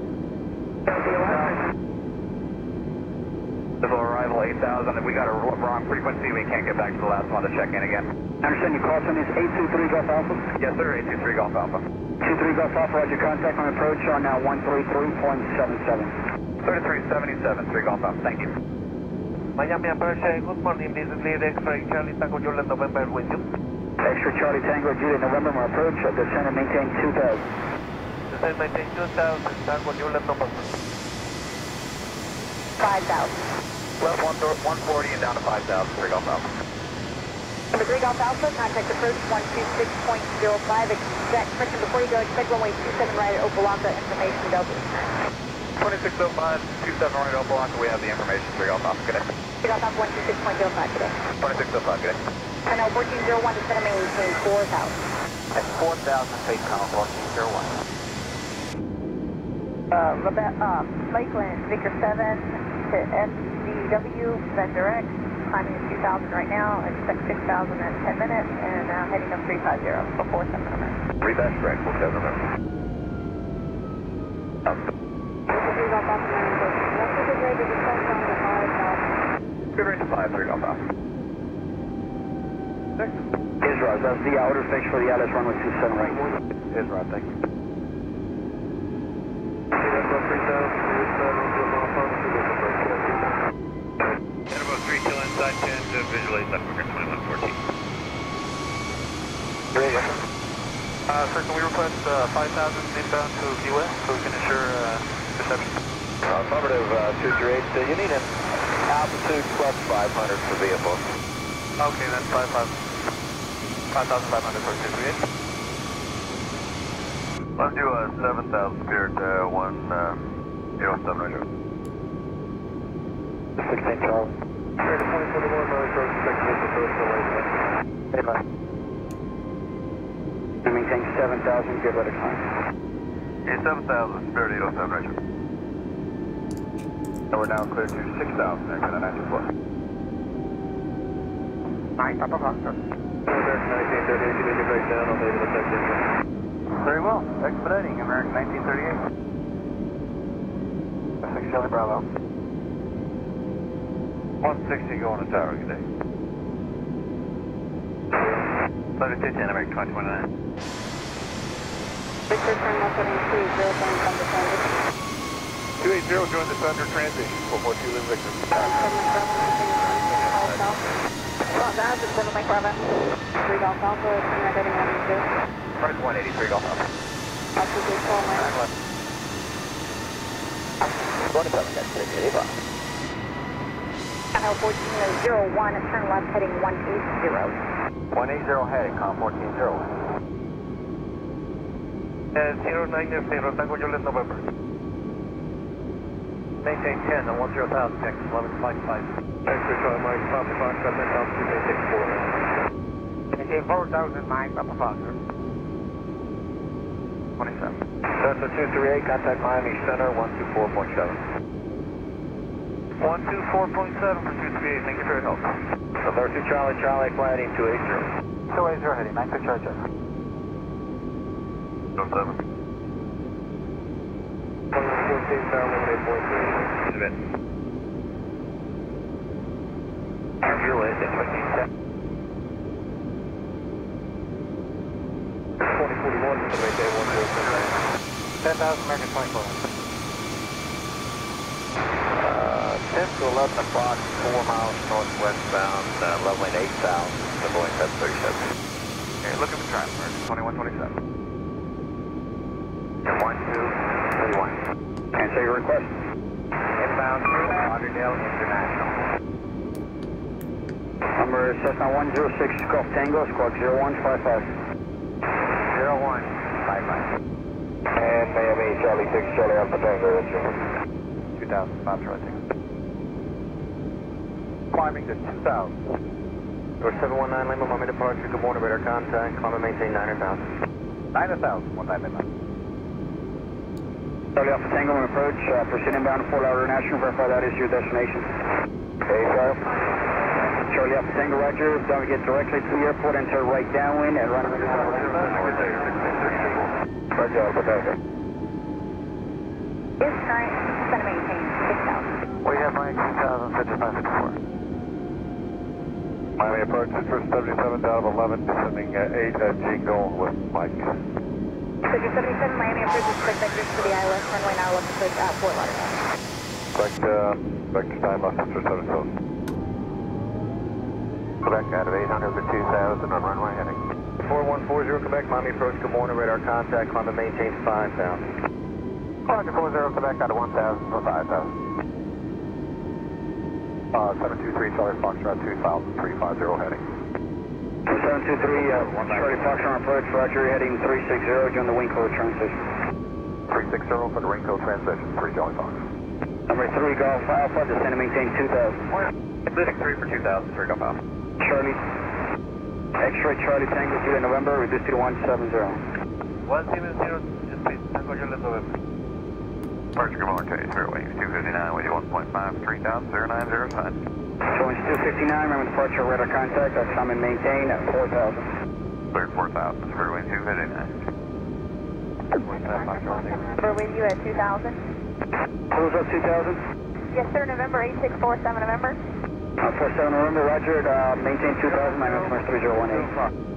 Civil arrival 8000, if we got a wrong frequency, we can't get back to the last one to check in again.
I understand your call sign is 823 Golf Alpha?
Yes, sir, 823 Golf Alpha.
23 Golf Alpha, roger, contact on approach on 133.77.
3377, 3 Golf Alpha, thank you.
Miami approach, good morning, this is Lead X-Ray Charlie Tango Juliet November with you.
Extra Charlie Tango Juliet November, my approach, descend and maintain 2000.
Descend maintain 2000, Tango Juliet November.
5,000.
Left 140 and down to 5,000, 3 Golf Alpha.
Number 3 Golf Alpha, contact approach 126.05, expect, correction before you go, expect runway 27 right at Opelika, information Delta.
2605, 27 right Opelika, we have the information, 3 Golf Alpha, good day.
3 Golf Alpha 126.05 today.
2605, good day.
And now 1401 to center maintain 4,000.
At 4,000 feet, Colonel 1401.
Lakeland, Victor 7 to SDW, then direct, climbing at 2,000 right now, expect 6,000 in 10 minutes, and heading up 350 for 47 November.
3 that's correct, 47 November. Good range of 5, 3 Golf Alpha.
Israel, that's the outer fix for the LS runway 27 right.
Israel, thank you.
Interval 3 till inside 10 to visualize left quicker 2114.
Sir, can we request 5,000 inbound to US so we can ensure reception? Affirmative 238. You need an altitude plus 500 for vehicle. Okay, then 5,500 for 238.
Let's do 7,000 Spirit 107 right here.
16 Charles. Spirit 2041, approach, expect to approach the way. Hey, bye.
Maintain 7,000, good weather climb.
7,000 Spirit 807 right here.
And we're now clear to 6,000, exit at 94.
9 Papa Foxtrot.
American 1938, you need to break down on the detect engine. Very well. Expediting, American 1938. 6 Charlie Bravo.
160 going to tower, good day. 3210, American 2029.
Victor, turn left heading 280, join Thunder Transit.
280, join the Thunder Transition. 442 Live Victor.
Well, that's a 7 Mike Bravo. 3 Golf Alpha, turn right heading 182.
First 183 Golf Alpha.
Alpha Gate 12, Mike.
Going to Pelican, 385.
Channel 1401, turn left heading 180.
180 heading, com 1401. 090, Tango Juliet, November. Maintain 10 on 10,000, Texas 1155. Extra Charlie Mike, Papa Fox, Government Altitude, maintain 4.
Maintain 4,000, Mike, Papa Fox.
27. Delta 238, contact Miami Center, 124.7. 124.7 for 238, thank you for your help. Delta 2 Charlie, Charlie, flight heading 280. 280 heading, 9 Charlie, Charlie. 07. 14, tower 18.3. Submit. Arm your way, 10. 2041, to maintain 107. 10,000 American 24. 10 to 11 o'clock, 4 miles northwestbound, level wind 8,000, the Boeing 737. Okay, look at the time, American 2127. 1231. Answer your request. Inbound to Lauderdale International.
Number Cessna 106 Golf Tango, squawk 0155.
0155. And Miami Charlie 6 Charlie Alpha Tango, that's your 2005 Charlie Tango. Climbing to 2000.
Door 719 Lima, Miami departure, good morning, radar contact, climb and maintain 9,000.
9,000, 19 Lima.
Charlie Alpha Tango on approach, proceed inbound to Fort Lauderdale International, verify that is your destination.
Okay, sir.
Charlie Alpha Tango, roger, don't get directly to the airport, enter right downwind and run over the
Roger, Alpha Tango.
Is current, going to maintain 6,000.
We have Mike 2000, 5554. Miami approach, for 77 down of 11, descending 8 at G going with Mike.
Figure 77, Miami approaches quick vectors to the ILS, runway now left approach at Fort Lauderdale.
Vector time, Cessna 77. Quebec out of 800 to 2000 on runway heading.
4140 Quebec, Miami approach, good morning, radar contact, climb and maintain 5,000.
Roger, 40 Quebec out of 1,000 for 5,000. 723 Charlie Foxtrot 2000, 350 heading.
723 Charlie Foxtrot approach, roger, heading 360, join the wing code transition.
360 for the wing code transition, 3 Charlie Fox.
Number 3 Golf Alpha, descend and maintain 2,000.
Leading 3 for 2,000, 3 Golf Alpha.
Charlie, X-ray Charlie Tango, Juliet November, reduced to 170.
170, just please, Tango Juliet November. Departure Gavon K, fairway 259, with you 1.5, 3,000, 090, sign.
Showing 259, remember departure radar contact, that's climb and maintain at 4,000.
Cleared 4,000, fairway 259.
We're with you at 2,000.
Close up 2,000.
Yes, sir, November 8647, November.
47 November, roger, maintain 2,000, minus 3018.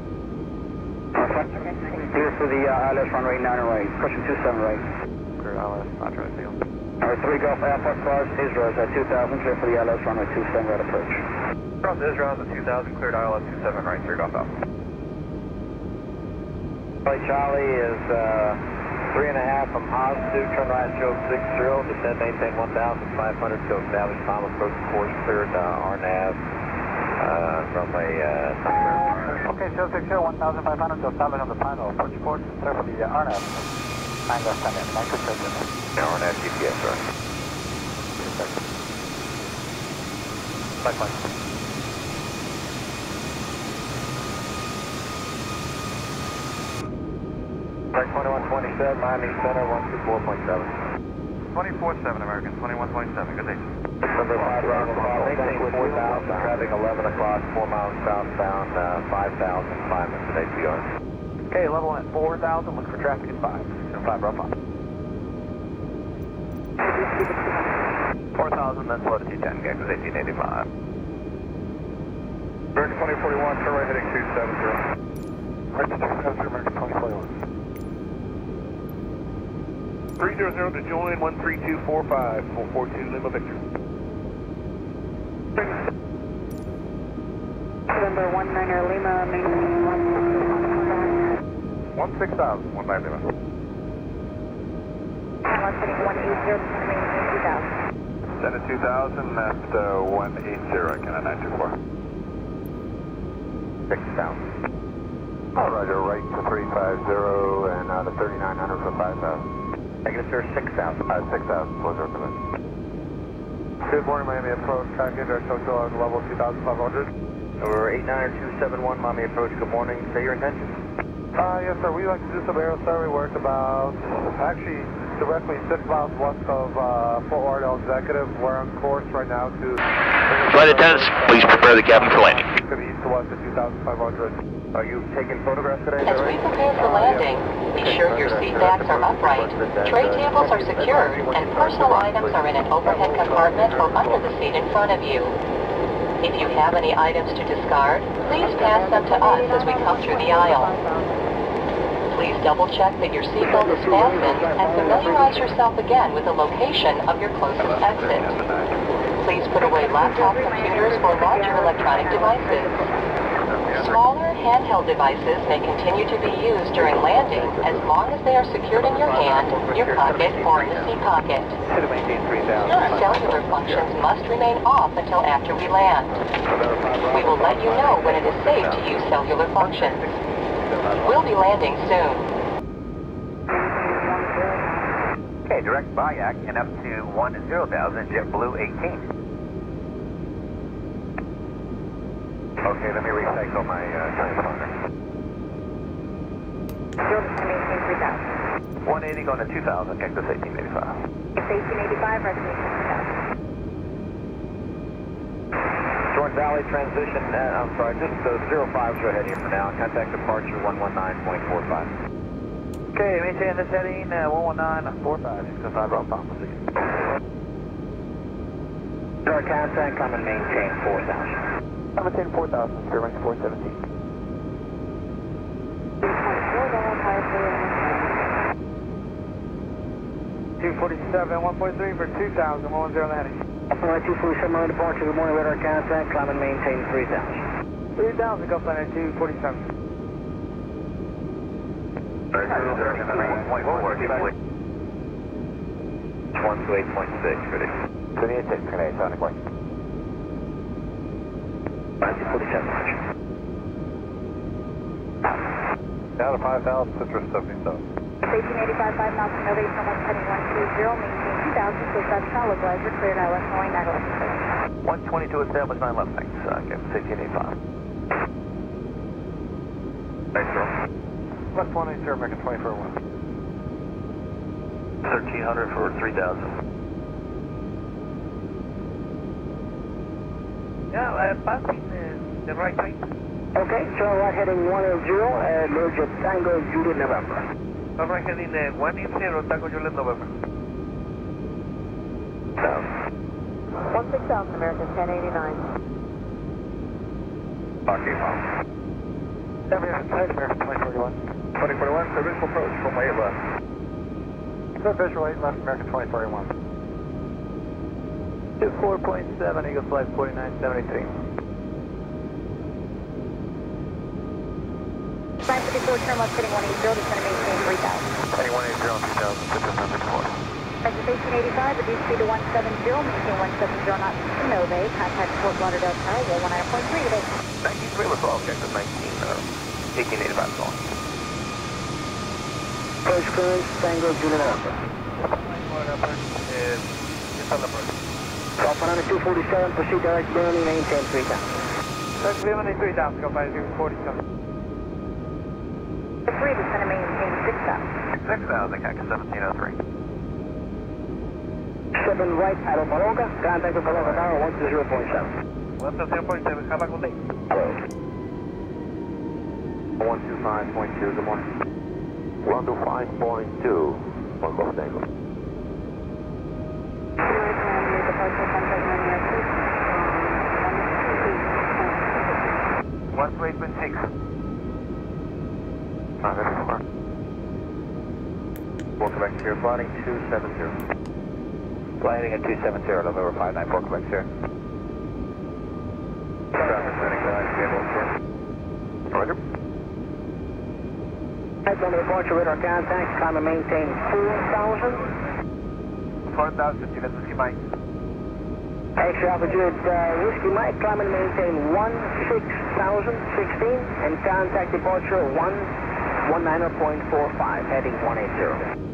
Clear for the ILS runway 9 right, pushing 27 right.
Clear ILS, not trying to see him.
Number 3 Golf Alpha, cross Israel is at 2,000, clear for the ILS runway 27 right approach.
Cross Israel is at 2,000, cleared ILS 27 right, 3 Golf Alpha. Charlie is 3.5 from Hasu, turn right, show 60, descend, maintain 1,500, go establish time, approach course, cleared RNAV, runway Okay, show 60, 1,500, go establish on the final, approach course, clear for the RNAV. 9 left, 10 in, 9 good check in. RNAV GPS, right. Bye-bye. Flight 2127, Miami Center, 124.7. 24-7, American, 2127, good day. Number 5, Ronald, maintain 4,000, traffic 11 o'clock, 4 miles southbound, 5,000, 5 minutes at APR. Okay, level at 4,000, look for traffic at 5. 5 rough up. 4,000, then slow to 210, Cactus 1885.
American 2041, turn right heading 270. Right to 270, American 2041. 300 to join, 13245, 442 Lima Victor.
November 19 Lima, maintain
16000, 19 Lima.
I'm sitting 180, maintain 2000.
Send it 2000, that's 180, can I 924. 6,000. All right, right to 350 and out of 3900 for 5,000.
Negative, sir, 6,000.
6,000, close over the Good morning, Miami approach, package, our social on level 2,500.
Over 89271, Miami approach, good morning. Say your intention.
Yes, sir, we'd like to do some aero survey work about, actually, directly 6 miles west of Fort Lauderdale Executive. We're on course right now to...
Flight attendants, please prepare the cabin for landing.
To the east to west of 2,500.
Are you taking photographs today?
As we prepare for landing, be sure your seat backs are upright, tray tables are secured, and personal items are in an overhead compartment or under the seat in front of you. If you have any items to discard, please pass them to us as we come through the aisle. Please double check that your seatbelt is fastened and familiarize yourself again with the location of your closest exit. Please put away laptop computers or larger electronic devices. Smaller handheld devices may continue to be used during landing as long as they are secured in your hand, your pocket, or in the seat pocket. Cellular functions must remain off until after we land. We will let you know when it is safe to use cellular functions. We'll be landing soon.
Okay, direct Bayak and up to 10,000, JetBlue 18.
Okay, let me recycle my transponder.
180 going to 2,000, Cactus 1885.
It's 1885, reservation 2000.
Jordan Valley transition, I'm sorry, just 05s are ahead here for now. Contact departure 119.45. Okay, maintain this heading 119.45, 605 route pop.
Start contact, come and maintain 4,000.
I'm at 4,000, Spirit range 417.
247, 1.3 for 2,000, 110 on the heading. Alpha 247 on departure, good morning, radar contact, climb and maintain 3,000. 3,000, go flight 247.
128.6, ready. 28.6, Canadian, Sonic Way.
247, roger.
Down to 5,000, Citrus 77.
1885, 5 knots, elevation on heading 120, maintain 2,000, close out solid riser, cleared out left knowing 911.
122 established 9 left, thanks, Cactus 1885.
Thanks, sir. Left 180, American 24-1.
1,300 for 3,000.
Yeah, passing the right side.
Okay, turn right heading 180, merge at Tango Juliet November.
Turn right heading 180, Tango Juliet November.
16,000, American 1089.
Okay, Mom. 7 American 2041. 2041, so visual approach from 8 left. So visual 8 left, American 2041.
24.7, Eagle Flight 4973.
954, turn left heading 180, just going to maintain 3,000.
Heading 180 on 2,000, Citrus 164.
Cactus 1885, reduce speed to 170, maintain 170 knots to Nove, contact Fort Lauderdale Tower, 119.3 today.
93 was all, Cactus 1885 going.
First clearance, Tango Juliet November.
It's on the approach.
Alpha 247, proceed direct burning, maintain 3,000.
That's 3,000, go flight 247.
The 3 is going to maintain 6,000.
6,000, Cactus 1703.
7 right out of Baroga, contact with Baroga Tower 120.7.
120.7, come back on day.
Hello.
125.2, good morning. 125.2, one Golf Tango.
What's 8.6?
Welcome back to your flying 270.
Landing at 270, November 594, Quebec, sir.
Traffic landing line, stable, sir. Roger.
Heads on the departure radar contact, climb and maintain 4,000.
4,000, Juliet Whiskey Mike.
Extra altitude, Whiskey Mike, climb and maintain 16,016, and contact departure 119.45, heading 180.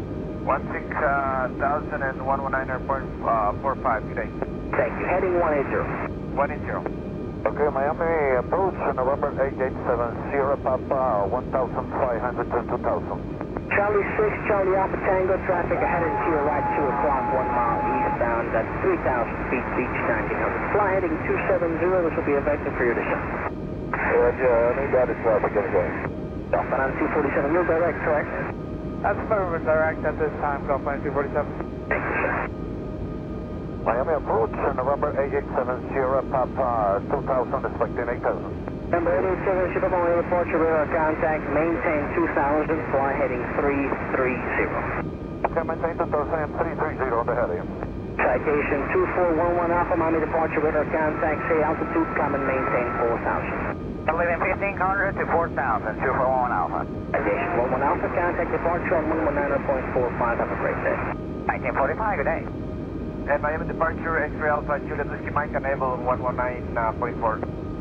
16,000 and 119.45, good day.
Thank you, heading 180.
180.
Okay, Miami approach, November 8870, Sierra Papa, 1,500 to 2,000.
Charlie 6, Charlie Alpha Tango, traffic ahead and to your right, 2 o'clock, 1 mile eastbound at 3,000 feet, beach 1900. Fly heading 270, this will be a vector for your descent.
Roger, any guided traffic, anything.
Delta 247, you're direct, correct?
That's perfect, direct at this time, Golf 247.
Thank you, sir.
Miami approach, November 887, Sierra Papa, 2,000, expecting 8,000.
Number 887, ship up on the departure radar contact, maintain 2,000, fly heading 330.
Okay, maintain 2,000 and 330 on the heading.
Citation 2411 Alpha, Miami departure radar contact, say altitude, climb and maintain 4,000.
Leaving 1500 to 4,000, 2411 Alpha.
Citation 11 Alpha, contact departure on 119.45, have a great day.
1945, good day. And Miami departure, X-ray Alpha, Juliet Whiskey Mike, enable 119.4.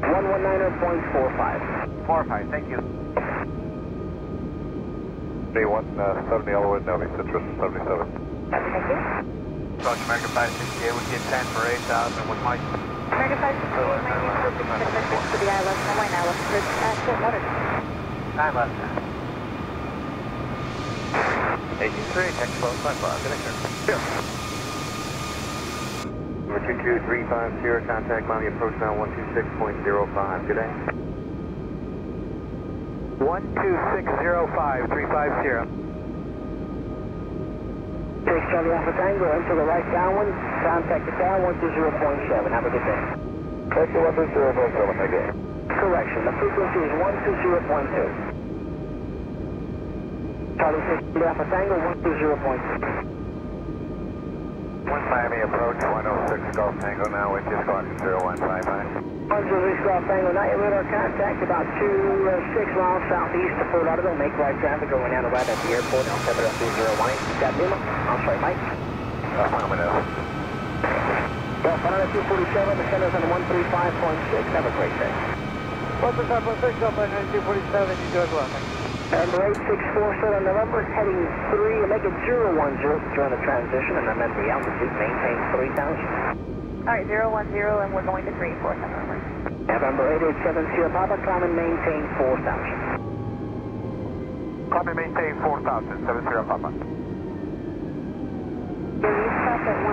119.45.
45, thank you.
B170 all the way down, Citrus 77.
Thank you.
Approach American 568, we get 10 for 8,000 with Mike.
American 568, my name is Pacific to the island, Hawaii now, at Fort Lauderdale.
9 left. 83, Expo 55, good day, sir.
Here. Number 2235 Sierra, contact Miami approach now 126.05. Good day.
12605, 350.
6 Charlie Alpha Tango, enter the right downwind, contact the tower 120.7, have a good day.
Taxi 120.7, thank you.
Correction, the frequency is 120.2. Charlie 6 Charlie Alpha Tango, 120.2.
Miami approach 106 Golf Tango now with just squawk 0155.
106 Golf Tango, now your radar contact about 6 miles southeast of Fort Lauderdale. Make right traffic going down the right at the airport. I'll set it up 3018. Got Lima. I'm sorry, Mike. Golf 247, the center's on 135.6. Have a great day.
135.6, Golf 247, you do as well.
Number 864 set on November, heading 3, make it 010 during the transition, and I'm at the altitude, maintain 3,000.
Alright, 010, and we're going to 34, November.
November 887 Sierra Papa, climb and maintain 4,000.
Climb and maintain 4,000, 7 Sierra Papa.
Yeah, we stopped at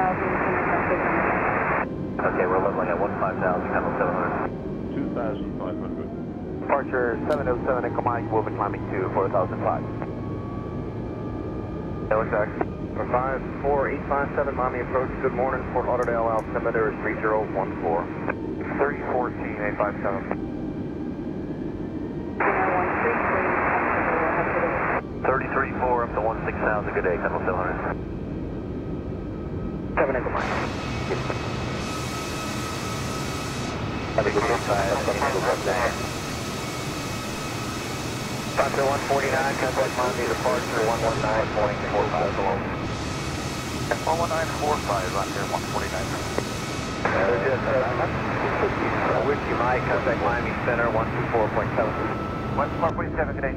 16,000.
Okay, we're leveling at 15,000, Hamilton 700.
2,500.
Departure 707 Echo Mike, will be climbing to 4005.
Hello, exact. 54857 Miami approach, good morning, Fort Lauderdale, altimeter is 3014.
3014, 857.
334 up to 16,000, good day, Temple 700.
7 Echo Mike.
Have a good day.
Factor 149, contact Miami departure 119.45 below.
11945, right here, 149.
Whiskey Mike, contact Miami Center 124.7.
124.7 today.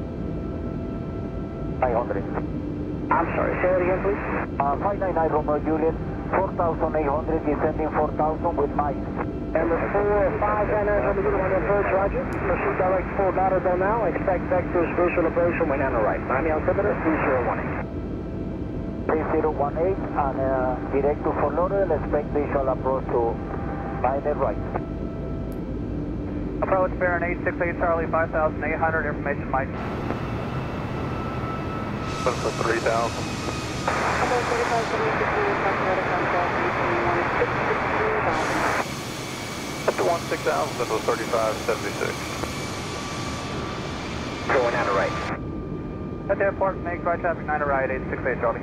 500. I'm sorry, say that again, please.
599 Romeo Juliet, 4,800, descending 4,000 with Mike.
Number 4, 599 Romeo Juliet on your approach, roger. Proceed direct to Fort Lauderdale now. Expect vectors visual approach from way down the right. Miami altimeter 3018.
3018 and direct to Fort Lauderdale, expect visual approach to by the right.
Approach Baron 868 Charlie 5,800, information Mike.
What's the 3,000?
About 35, 76,
Up to 16,000, that was 3576.
Going out of right.
At the airport, make right traffic 9 to right, 868 Charlie.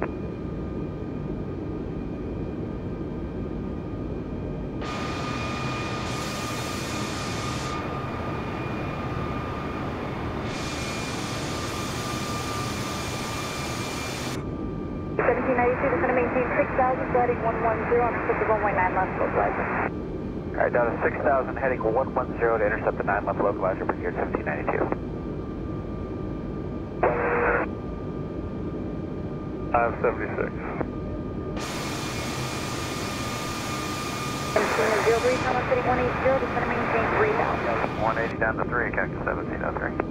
Just going to maintain 6,000, sliding 110, and put the runway 9 left, localizer.
Alright, down to 6,000, heading 110 to intercept the 9 left localizer, bring gear 1592.
576.
1703, Thomas City 180, just going to maintain 3,000.
180 down to 3, Cactus 1703.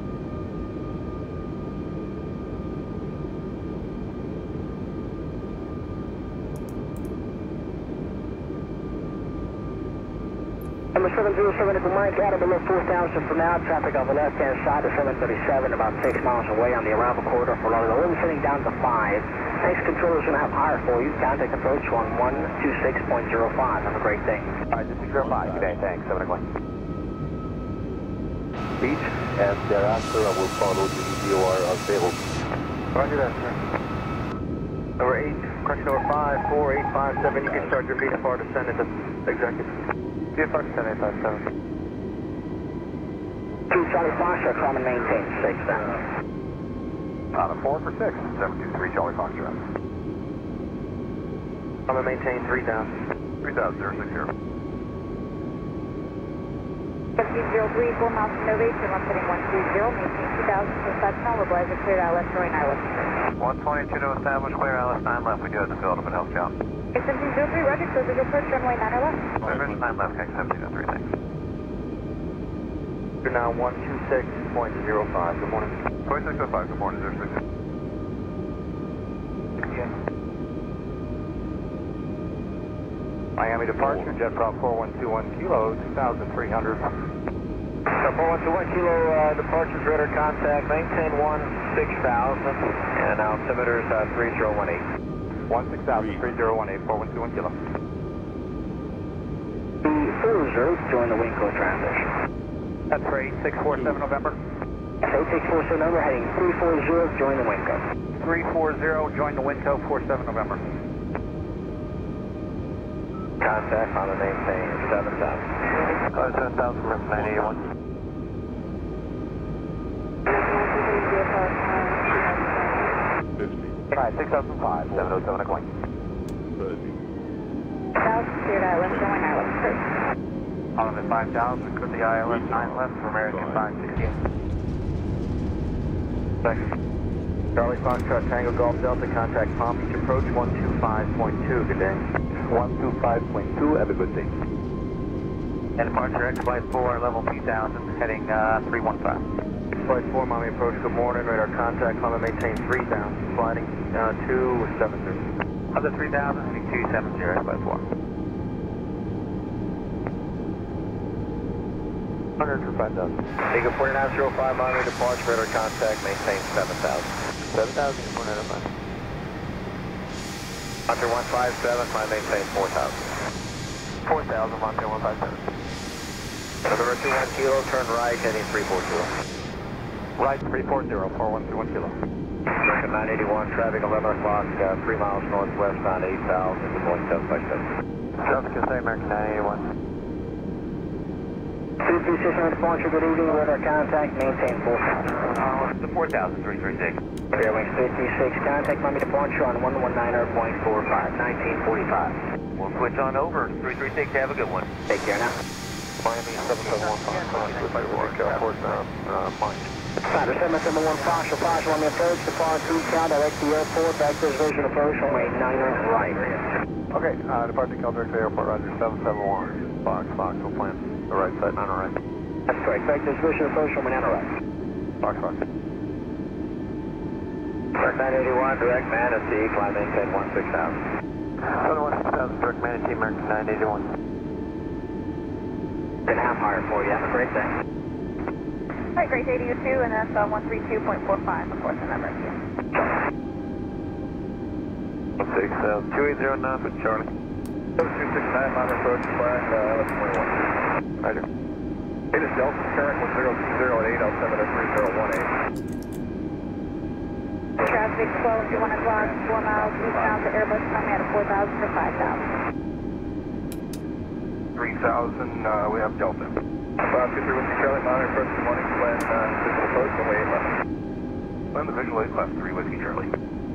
Number 707 at the Mike, out of below 4,000 for now. Traffic on the left-hand side of 737, about 6 miles away on the arrival corridor for Lauderdale. Wind sitting down to 5. Next controller's going to have higher for you. Contact approach 1126.05. Have a great day.
Alright, this is 05. Good day, thanks. 7 o'clock.
Beach, and thereafter I will follow the EDOR available.
Roger that, sir. Number 8, correction number 54857. You can start your VFR descent into executive. VFR descent 857.
2 Charlie Foxtrot, climb and maintain 6 now.
Out of 4 for 6, 723 Charlie Foxtrot. I'm going to maintain 3 down.
3060.
1703, 4 miles from Novation, I'm sitting 120, maintain 2,000, so 5 now, localizer cleared ILS, showing ILS.
122 to establish, clear ILS 9 left, we do have the field of an health job.
1703, roger, close visual approach, runway 9 or left.
Clear 9 left, Cactus 1703, thanks. You're now 126.05, good morning.
2605, good morning, 06.
Miami departure, jet prop 4121 kilo, 2,300. 4121 kilo, departures radar contact, maintain 16,000, and altimeter's 3018. 16,000, 3018, 4121 kilo.
The 40, join the Winco transition.
That's for 8647 November.
8647 number, heading 340, join the Winco.
340, join the Winco, 47 November. Contact on the maintain 7,000. 7,000 from 981. Alright, 6005, 707 o'clock.
1,000, cleared ILS, showing ILS first.
On the 5,000, could the ILS 9 left for American 568. Thanks. Charlie Foxtrot, Tango Golf Delta, contact Palm Beach approach 125.2, good day. 125.2, have a good day. And departure X Flight 4, level 2000, heading 315. X Flight 4, Miami approach, good morning, radar contact, climb and maintain 3000, sliding 270. Of the 3000, heading 270, X Flight 4. 100 for 5,000. Eagle 4905, Miami departure, radar contact, maintain 7,000. 7,000, 495. Monte 157, climb maintain 4,000. 4,000, Monte 157. November 21 kilo, turn right, heading 340. Right 340, 4121 kilo. American 981, traffic 11 o'clock, 3 miles northwest, bound 8,000, good morning, 757. Traffic is American 981.
236 departure, good evening, radar contact, maintain 4,000.
The 4,000, 336.
Airwings 56, contact Miami departure on 119.45, 1945.
We'll switch on over, 336, have a good one.
Take care now.
Miami 7715, Mike.
Fighter 771 Foxtrot, on the approach, depart 2 count, direct the airport, back to visual approach, runway 9 right.
Okay, departure Cal direct to airport, roger, 771. Fox, we'll plan the right side, 9 right.
That's correct, back to visual approach, runway 9 right.
Fox.
Direct 981, direct Manatee, climb maintain 16,000. 716,000, direct Manatee, American 981.
Been half higher for you. Have a great day.
All right, great day to you too, and that's 132.45, of course, remember.
2809 for Charlie. 269, minor approach, flag, 1121. Roger. It is Delta current 1020 at 8, altimeter 3018.
Traffic 12, 1 o'clock, 4 miles eastbound to Airbus, coming out of 4,000 for 5,000.
3000, we have Delta. 523 with Charlie, minor approach, good morning, plan, visual approach, runway 8 left. Plan the visual 8 left, 3 Whiskey Charlie.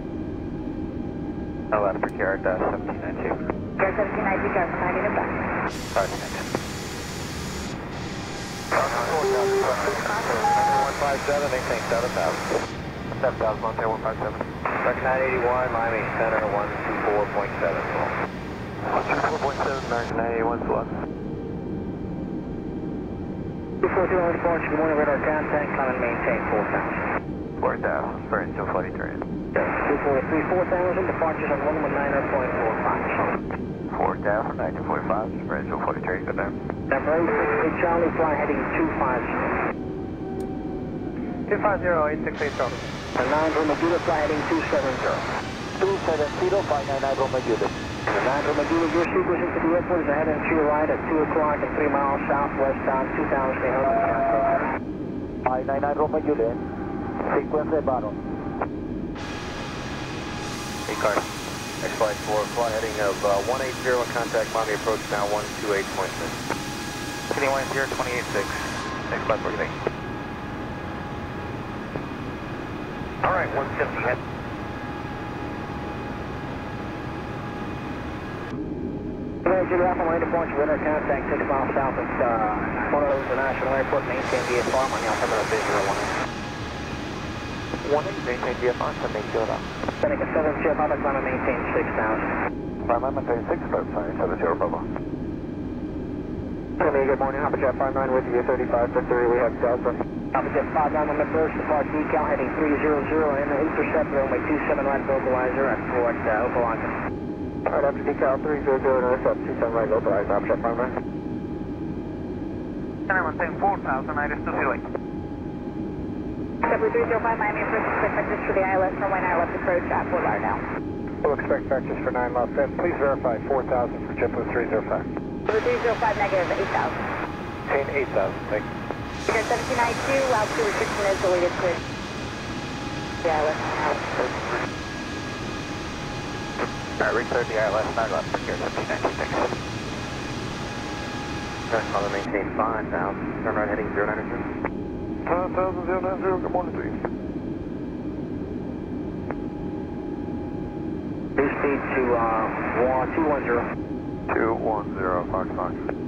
Left for Garrett, 1792.
Garrett 1792, Garrett 90 and back.
5,000.
157, maintain 7,000. 7,000, Montana 157.
Direct 981, Miami Center 124.7.
124.7, American 981, select.
240 departure, good morning, radar contact, climb and maintain 4,000.
4,000, Spirit still flight train.
243, 4,000, departures on 119.45.
4,000, 1945, Spirit still flight train, good night.
Number 868 Charlie, fly heading 250.
250, 868 Charlie.
9 Roma Juliet, fly heading 270.
270, 599 Roma Juliet.
9 Roma Juliet, your sequence into the airport is ahead and to your right at 2 o'clock and 3 miles southwest on 2,800.
599 Roma Juliet. Sequence de Baron.
Hey, car. Next flight 4, fly heading of 180, contact Miami approach now 128.6. Heading 10, 28.6. Next flight 4, good day. Alright, 150 head.
Juliet Alpha, line departure, radar contact 6 miles south of Honolulu International Airport, maintain VFR, on the altimeter visual 1.
1, maintain VFR, 780.
Seneca 7, Jeff, I'd climb and maintain 6,000.
Climb and maintain 6, start sign, 70 Bravo.
Good morning, Hopper Jet 59 with you, 35 for 3, we have Delta. Hopper Jet 59 on the first, depart decal heading 300 and intercept runway 27 right vocalizer at Fort Opelika. Alright, after decal 300 intercept 27 right vocalizer, Hopper Jet 59.
Center maintain 4,000, I just still see late.
Double 305 Miami approach, expect vectors for the ILS runway 9 left approach at Fort Lauderdale.
We'll expect vectors for 9 left, and please verify 4,000 for JetBlue 305.
Double 305 negative 8,000.
Maintain 8,000, thank you.
Garrett 1792, altitude restriction is deleted to the ILS.
Alright, reclear the ILS 9 left for Garrett 1792, thanks. Climb and maintain 5,000, turn right heading 090.
5,090, good morning to you.
New speed to 210.
210, Fox Fox.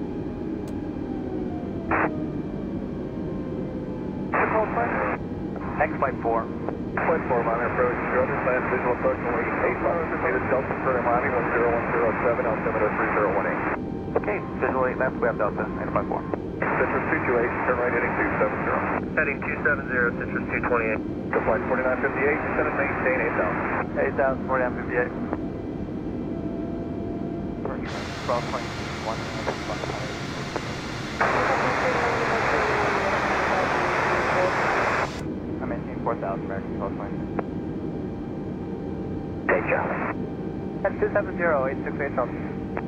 Next flight 4.
Flight 4, minor approach, your understand visual approach only 8 miles, native Delta for Miami 10107, altimeter 3018.
Okay, visual 8 left, we have Delta, native flight 4.
Citrus 228, turn right heading 270.
Heading 270, Citrus 228.
To flight 4958, descend and maintain 8,000.
8,000, 4958. Cross point 1. I maintain 4,000, American cross point.
Hey, Charlie.
That's 270, 868 Charlie.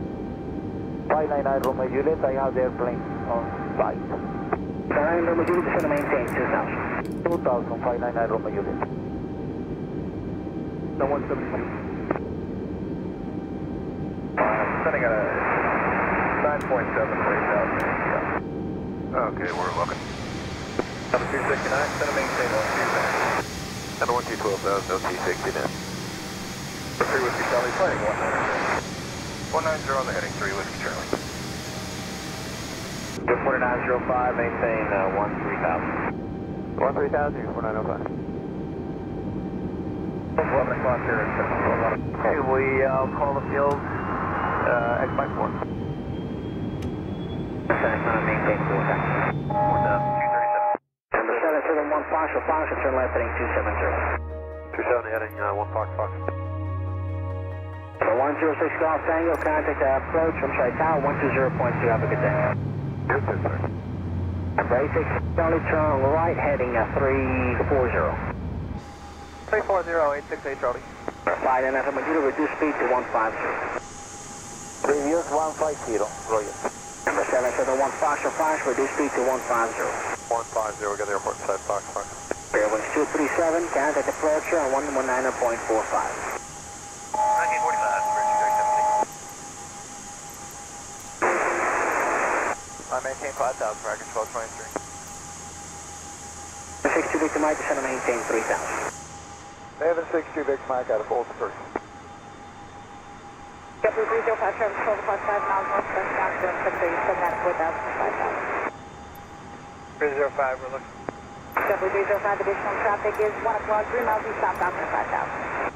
599 Roma Juliet, I have the airplane on site.
9 Roma Juliet, descend and maintain 2,000.
2,000, 599 Roma Juliet.
No 172. Sending at a 9.7 for 8,000. Okay, we're looking. Number 269, send and maintain 120. Number 1212,000, LT69. For 3 Whiskey Charlie, flighting 190. 190 on the heading 3 Whiskey Charlie.
4905, maintain 13,000. 13,000, 4905.
11 o'clock here at 11.
Okay, we call the field X by 4.
Maintain 4,000.
4,237.
Number 771 Fox, turn left heading 270.
270 heading 1 Fox Fox.
Number 106 Golf Tango, contact approach, tower 120.2, have a good day.
Yes, sir.
Number 86 Charlie, turn right heading 340.
340, 868 Charlie.
Flight and computer, reduce speed to 150.
Previous 150, Roger.
Number 771 Fox or Fox, reduce speed to 150.
150, we got the airport side Fox, Fox.
Fairwinds 237, contact departure on 119.45.
1945, I maintain 5,000, Rackers 1223.
62 Victor Mike, descend and maintain 3,000.
Haven 62 Victor Mike out of Bolton 3.
JetBlue 305, Travis 12 o'clock, 5 miles northwest, down to 637 at 4,000, 5,000.
305, we're looking.
JetBlue 305, additional traffic is 1 o'clock, 3 miles east, southbound for 5,000.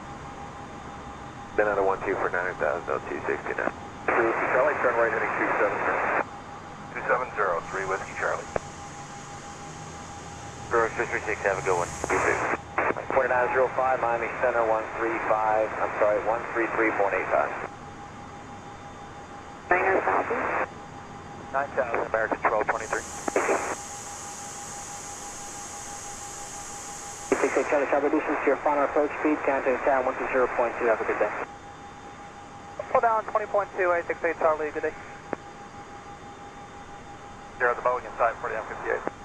Then out of 12 for 9,000, 269. Charlie, turn right heading 270. 270, 3 Whiskey Charlie. 0636, have a good one. 2905, Miami Center, 135, I'm sorry, 133.85.
Hangar copy.
9,000, American 1223.
68 Charlie, Charlie, reduces to your final approach speed, contact tower 120.2, have a good day.
Pull down 20.2, 868 Charlie, good day. Zero, the Boeing inside 40 M58.